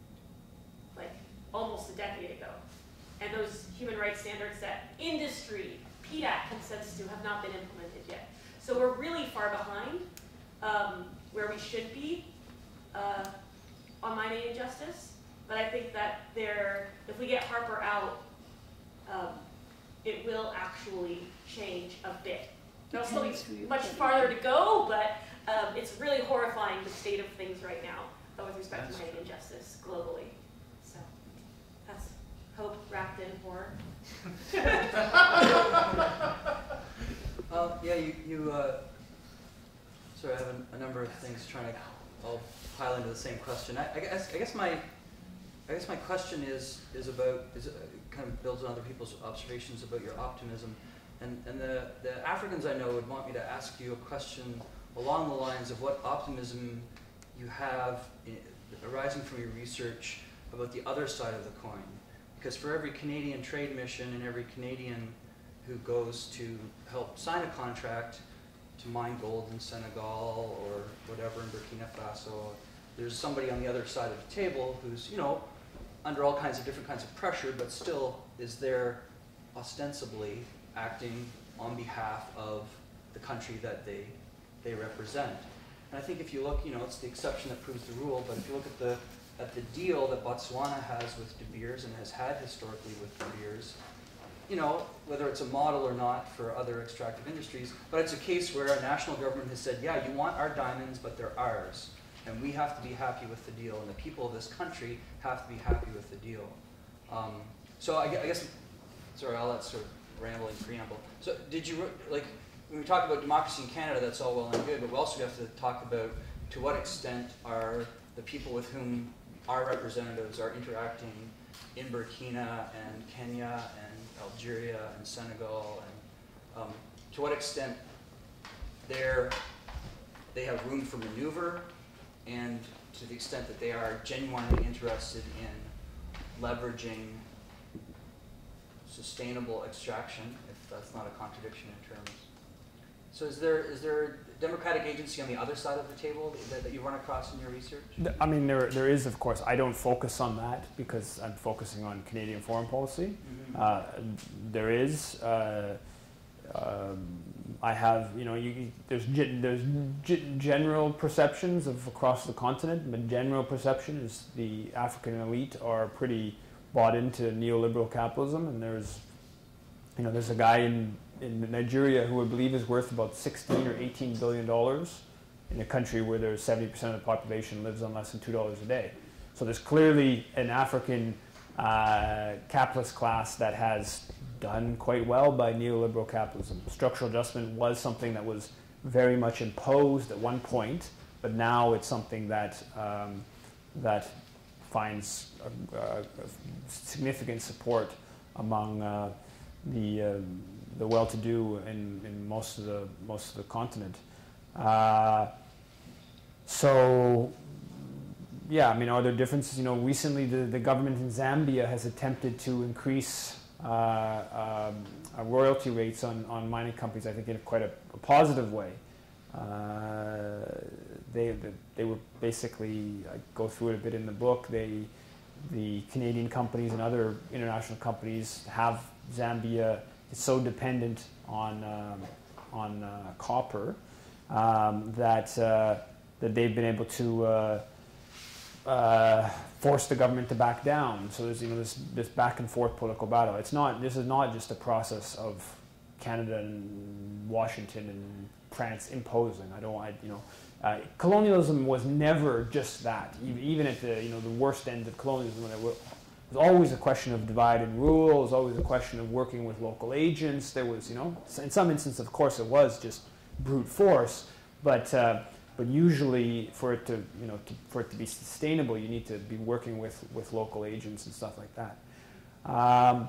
like almost a decade ago. And those human rights standards that industry, P D A C, consents to have not been implemented yet. So we're really far behind um, where we should be uh, on mining injustice. But I think that there, if we get Harper out, um, it will actually change a bit. There'll still be much farther to go, but um, it's really horrifying the state of things right now uh, with respect to mining injustice globally. So that's hope wrapped in horror. uh, yeah, you, you uh, sorry, I have a, a number of things trying to all pile into the same question. I, I guess, I guess my, I guess my question is is about is uh, kind of builds on other people's observations about your optimism, and and the the Africans I know would want me to ask you a question along the lines of what optimism you have in, arising from your research about the other side of the coin. Because for every Canadian trade mission and every Canadian who goes to help sign a contract to mine gold in Senegal or whatever in Burkina Faso, there's somebody on the other side of the table who's, you know, under all kinds of different kinds of pressure, but still is there ostensibly acting on behalf of the country that they they represent. And I think if you look, you know, it's the exception that proves the rule, but if you look at the at the deal that Botswana has with De Beers and has had historically with De Beers, you know, whether it's a model or not for other extractive industries, but it's a case where a national government has said, yeah, you want our diamonds, but they're ours. And we have to be happy with the deal, and the people of this country have to be happy with the deal. Um, so I, I guess, sorry, all that sort of rambling preamble. So did you, like, when we talk about democracy in Canada, that's all well and good, but we also have to talk about to what extent are the people with whom our representatives are interacting in Burkina and Kenya and Algeria and Senegal, and um, to what extent they're, they have room for maneuver, and to the extent that they are genuinely interested in leveraging sustainable extraction, if that's not a contradiction in terms. So is there is there a democratic agency on the other side of the table that, that you run across in your research? I mean, there there is, of course. I don't focus on that because I'm focusing on Canadian foreign policy. Mm-hmm. uh, there is. Uh, um, I have, you know, you, there's ge there's ge general perceptions of across the continent, but general perception is the African elite are pretty bought into neoliberal capitalism, and there's, you know, there's a guy in in Nigeria who I believe is worth about sixteen or eighteen billion dollars in a country where there's seventy percent of the population lives on less than two dollars a day. So there's clearly an African uh, capitalist class that has done quite well by neoliberal capitalism. Structural adjustment was something that was very much imposed at one point, but now it's something that um, that finds a, a significant support among uh, the uh, the well-to-do in, in most of the most of the continent. Uh, so, yeah, I mean, are there differences? You know, recently the, the government in Zambia has attempted to increase uh, um, uh, royalty rates on, on mining companies, I think, in quite a, a positive way. Uh, they, they, they were basically, I go through it a bit in the book, they, the Canadian companies and other international companies have Zambia, it's so dependent on, um, on uh, copper um, that, uh, that they've been able to uh, uh, force the government to back down. So there's, you know, this, this back and forth political battle. It's not, this is not just a process of Canada and Washington and France imposing. I don't, I, you know, uh, colonialism was never just that. Even at the, you know, the worst end of colonialism, when it was, it was always a question of divide and rule. It was always a question of working with local agents. There was, you know, in some instances, of course, it was just brute force, but uh, but usually for it to, you know, to, for it to be sustainable, you need to be working with with local agents and stuff like that. Um,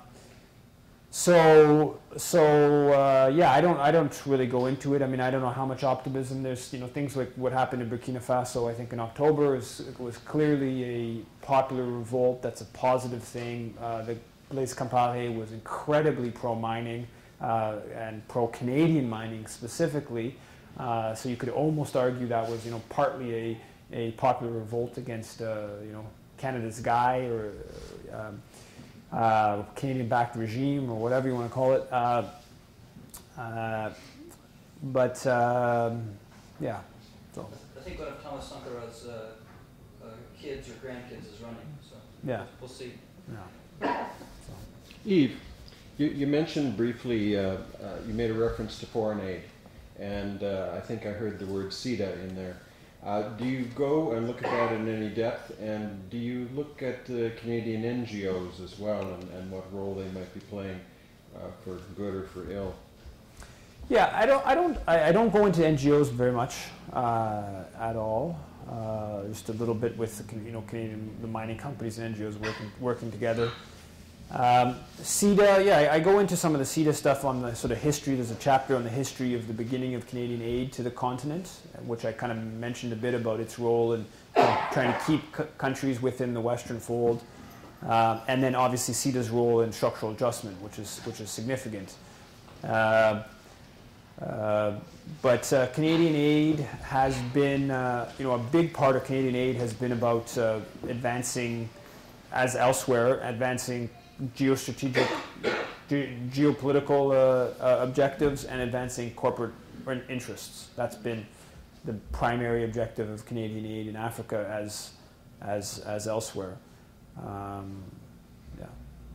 So, so uh, yeah, I don't, I don't really go into it. I mean, I don't know how much optimism there's. You know, things like what happened in Burkina Faso, I think in October, is, was clearly a popular revolt. That's a positive thing. Uh, the Blaise Compaoré was incredibly pro-mining uh, and pro-Canadian mining specifically. Uh, so you could almost argue that was, you know, partly a, a popular revolt against, uh, you know, Canada's guy or. Um, Uh, Canadian-backed regime, or whatever you want to call it. Uh, uh, but, um, yeah. So. I think one of Thomas Sankaro's uh, uh, kids or grandkids is running, so yeah. We'll see. Yeah. So. Yves, you, you mentioned briefly, uh, uh, you made a reference to foreign aid, and uh, I think I heard the word C E D A in there. Uh, do you go and look at that in any depth, and do you look at uh, Canadian N G Os as well, and, and what role they might be playing uh, for good or for ill? Yeah, I don't, I don't, I, I don't go into N G Os very much uh, at all. Uh, just a little bit with the, you know, Canadian, the mining companies and N G Os working working together. Um, C E D A, yeah, I, I go into some of the C E D A stuff on the sort of history. There's a chapter on the history of the beginning of Canadian aid to the continent, which I kind of mentioned a bit about its role in kind of trying to keep c countries within the Western fold, um, and then obviously C E D A's role in structural adjustment, which is which is significant. Uh, uh, but uh, Canadian aid has been, uh, you know, a big part of Canadian aid has been about uh, advancing, as elsewhere, advancing geostrategic, ge geopolitical uh, uh, objectives and advancing corporate interests. That's been the primary objective of Canadian aid in Africa as as as elsewhere. Um, yeah.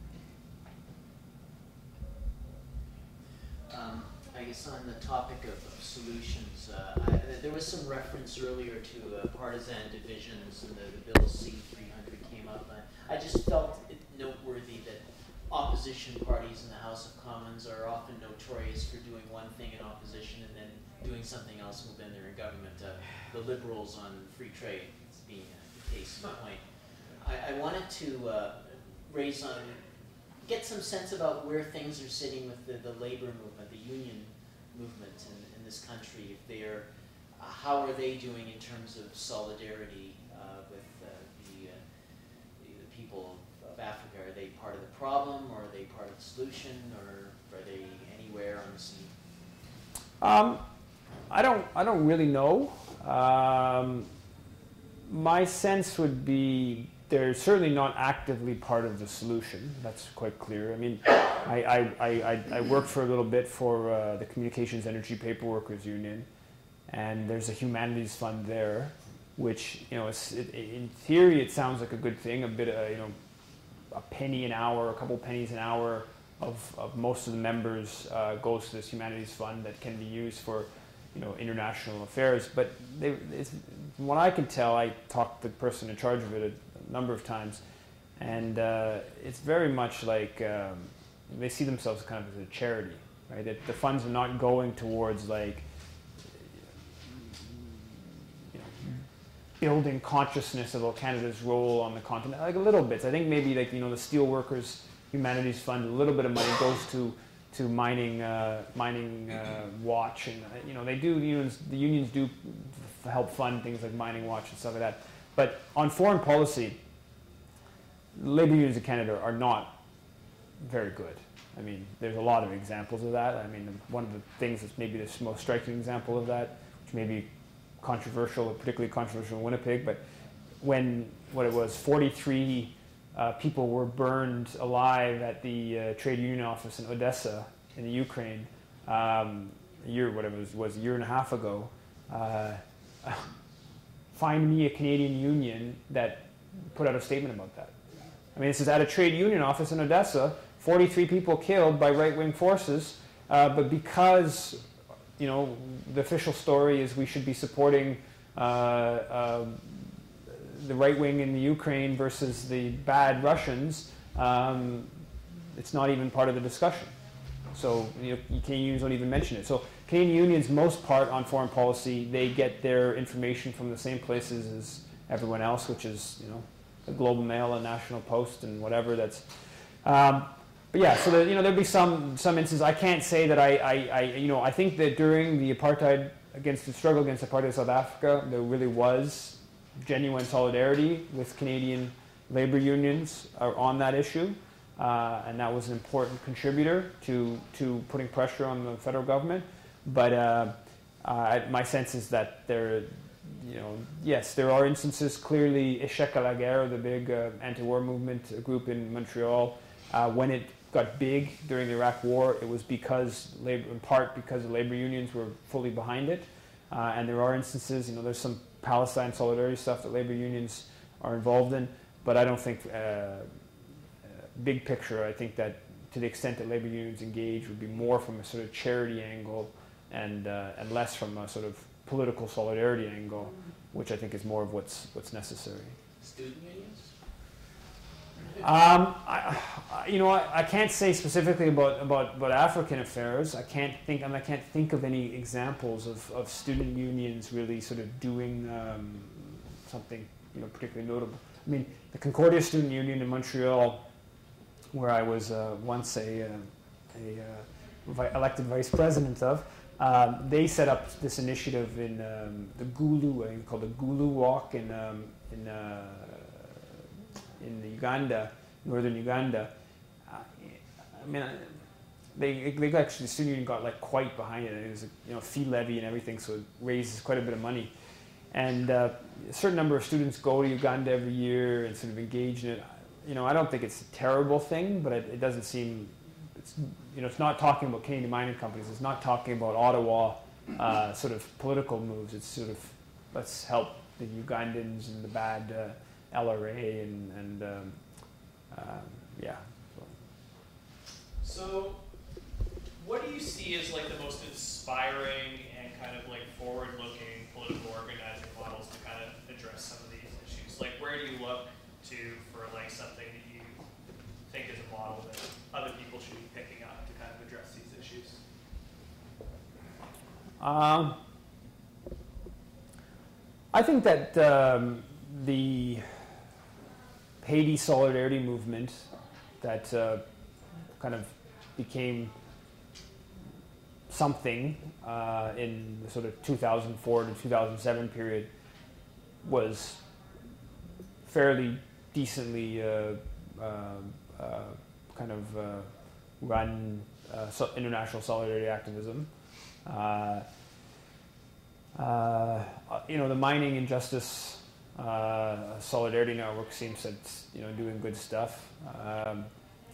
Um, I guess on the topic of, of solutions, uh, I, there was some reference earlier to uh, partisan divisions, and the, the Bill C three hundred came up. I, I just felt it noteworthy that opposition parties in the House of Commons are often notorious for doing one thing in opposition and then doing something else within their government. Uh, the Liberals on free trade being a case in point. I, I wanted to uh, raise on, get some sense about where things are sitting with the, the labor movement, the union movement in, in this country. If they're, uh, how are they doing in terms of solidarity uh, with uh, the, uh, the, the people of Africa? Are they part of the problem, or are they part of the solution, or are they anywhere on the scene? Um, I don't. I don't really know. Um, my sense would be they're certainly not actively part of the solution. That's quite clear. I mean, I I, I, I worked for a little bit for uh, the Communications Energy Paper Workers Union, and there's a humanities fund there, which, you know, it's, it, in theory it sounds like a good thing. A bit of, you know, a penny an hour, a couple pennies an hour of, of most of the members uh, goes to this humanities fund that can be used for, you know, international affairs. But they, it's, from what I can tell, I talked to the person in charge of it a, a number of times, and uh, it's very much like um, they see themselves kind of as a charity, right? That the funds are not going towards like, you know, building consciousness about Canada's role on the continent, like a little bit. I think maybe like, you know, the Steelworkers Humanities Fund, a little bit of money goes to to mining uh, mining uh, watch, and uh, you know, they do unions. The unions do f help fund things like mining watch and stuff like that. But on foreign policy, labor unions in Canada are not very good. I mean, there's a lot of examples of that. I mean, one of the things that's maybe the most striking example of that, which may be controversial, particularly controversial in Winnipeg, but when what it was, forty-three Uh, people were burned alive at the uh, trade union office in Odessa in the Ukraine um, a year, whatever it was, was a year and a half ago. Uh, find me a Canadian union that put out a statement about that. I mean, this is at a trade union office in Odessa, forty-three people killed by right-wing forces, uh, but because, you know, the official story is we should be supporting uh, uh, the right wing in the Ukraine versus the bad Russians, um, it's not even part of the discussion. So, you know, Canadian unions don't even mention it. So Canadian unions, most part on foreign policy, they get their information from the same places as everyone else, which is, you know, the Globe and Mail and National Post and whatever. That's, um, but yeah. So that, you know, there'll be some some instances. I can't say that I, I, I you know I think that during the apartheid against the struggle against apartheid in South Africa, there really was genuine solidarity with Canadian labor unions on that issue, uh, and that was an important contributor to to putting pressure on the federal government. But uh, uh, my sense is that there, you know, yes, there are instances. Clearly, Échec à la Guerre, the big uh, anti-war movement group in Montreal, uh, when it got big during the Iraq War, it was because labor, in part because the labor unions were fully behind it, uh, and there are instances. You know, there's some Palestine solidarity stuff that labor unions are involved in, but I don't think, uh, uh, big picture, I think that to the extent that labor unions engage would be more from a sort of charity angle and, uh, and less from a sort of political solidarity angle, which I think is more of what's, what's necessary. Student unions? Um, I, I, you know, I, I can't say specifically about, about, about African affairs. I can't think, and I can't think of any examples of, of student unions really sort of doing um, something, you know, particularly notable. I mean, the Concordia Student Union in Montreal, where I was uh, once a, uh, a uh, vi elected vice president of, um, they set up this initiative in um, the Gulu, I think called the Gulu Walk in um, in. Uh, in Uganda, northern Uganda. Uh, I mean, they, they actually, the student union got like quite behind it. It was a, you know, fee levy and everything, so it raises quite a bit of money. And uh, a certain number of students go to Uganda every year and sort of engage in it. You know, I don't think it's a terrible thing, but it, it doesn't seem, it's, you know, it's not talking about Canadian mining companies. It's not talking about Ottawa uh, sort of political moves. It's sort of, let's help the Ugandans and the bad uh, L R A and, and um, uh, yeah. So. So, what do you see as like the most inspiring and kind of like forward-looking political organizing models to kind of address some of these issues? Like, where do you look to for like something that you think is a model that other people should be picking up to kind of address these issues? Um, I think that um, the Haiti solidarity movement that uh, kind of became something uh, in the sort of two thousand four to two thousand seven period was fairly decently uh, uh, uh, kind of uh, run uh, so international solidarity activism. Uh, uh, you know, the Mining Injustice uh, Solidarity Network seems that it's, you know, doing good stuff. Um,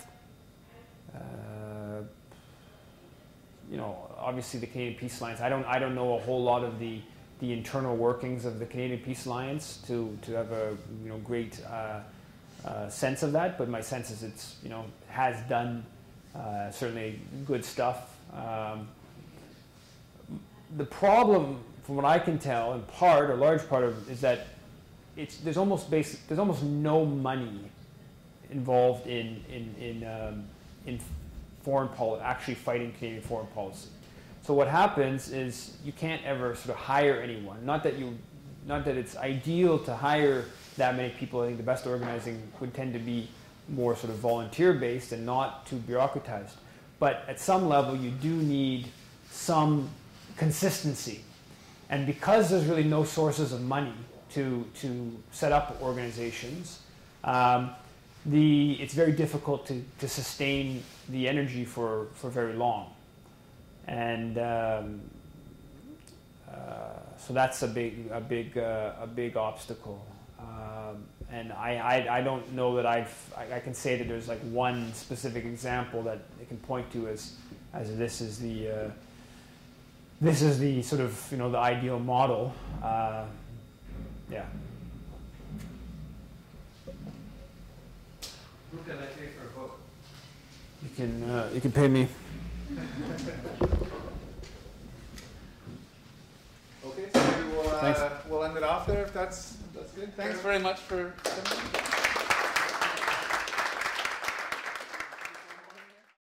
uh, you know, obviously the Canadian Peace Alliance. I don't, I don't know a whole lot of the the internal workings of the Canadian Peace Alliance to to have a you know great uh, uh, sense of that. But my sense is it's you know has done uh, certainly good stuff. Um, the problem, from what I can tell, in part or large part of, is that it's there's almost basic, there's almost no money involved in in in um, in foreign policy, actually fighting Canadian foreign policy. So what happens is you can't ever sort of hire anyone. Not that you, not that it's ideal to hire that many people. I think the best organizing would tend to be more sort of volunteer-based and not too bureaucratized. But at some level, you do need some consistency. And because there's really no sources of money to to set up organizations, um, the it's very difficult to, to sustain the energy for, for very long. And um, uh, so that's a big a big uh, a big obstacle. Um, and I, I I don't know that I've I, I can say that there's like one specific example that I can point to as as this is the uh, this is the sort of you know the ideal model. Uh, yeah. Who can I pay for a book? You can uh, you can pay me. Okay, so we will, uh, Thanks. we'll end it off there if that's, that's good. Thanks very much for coming.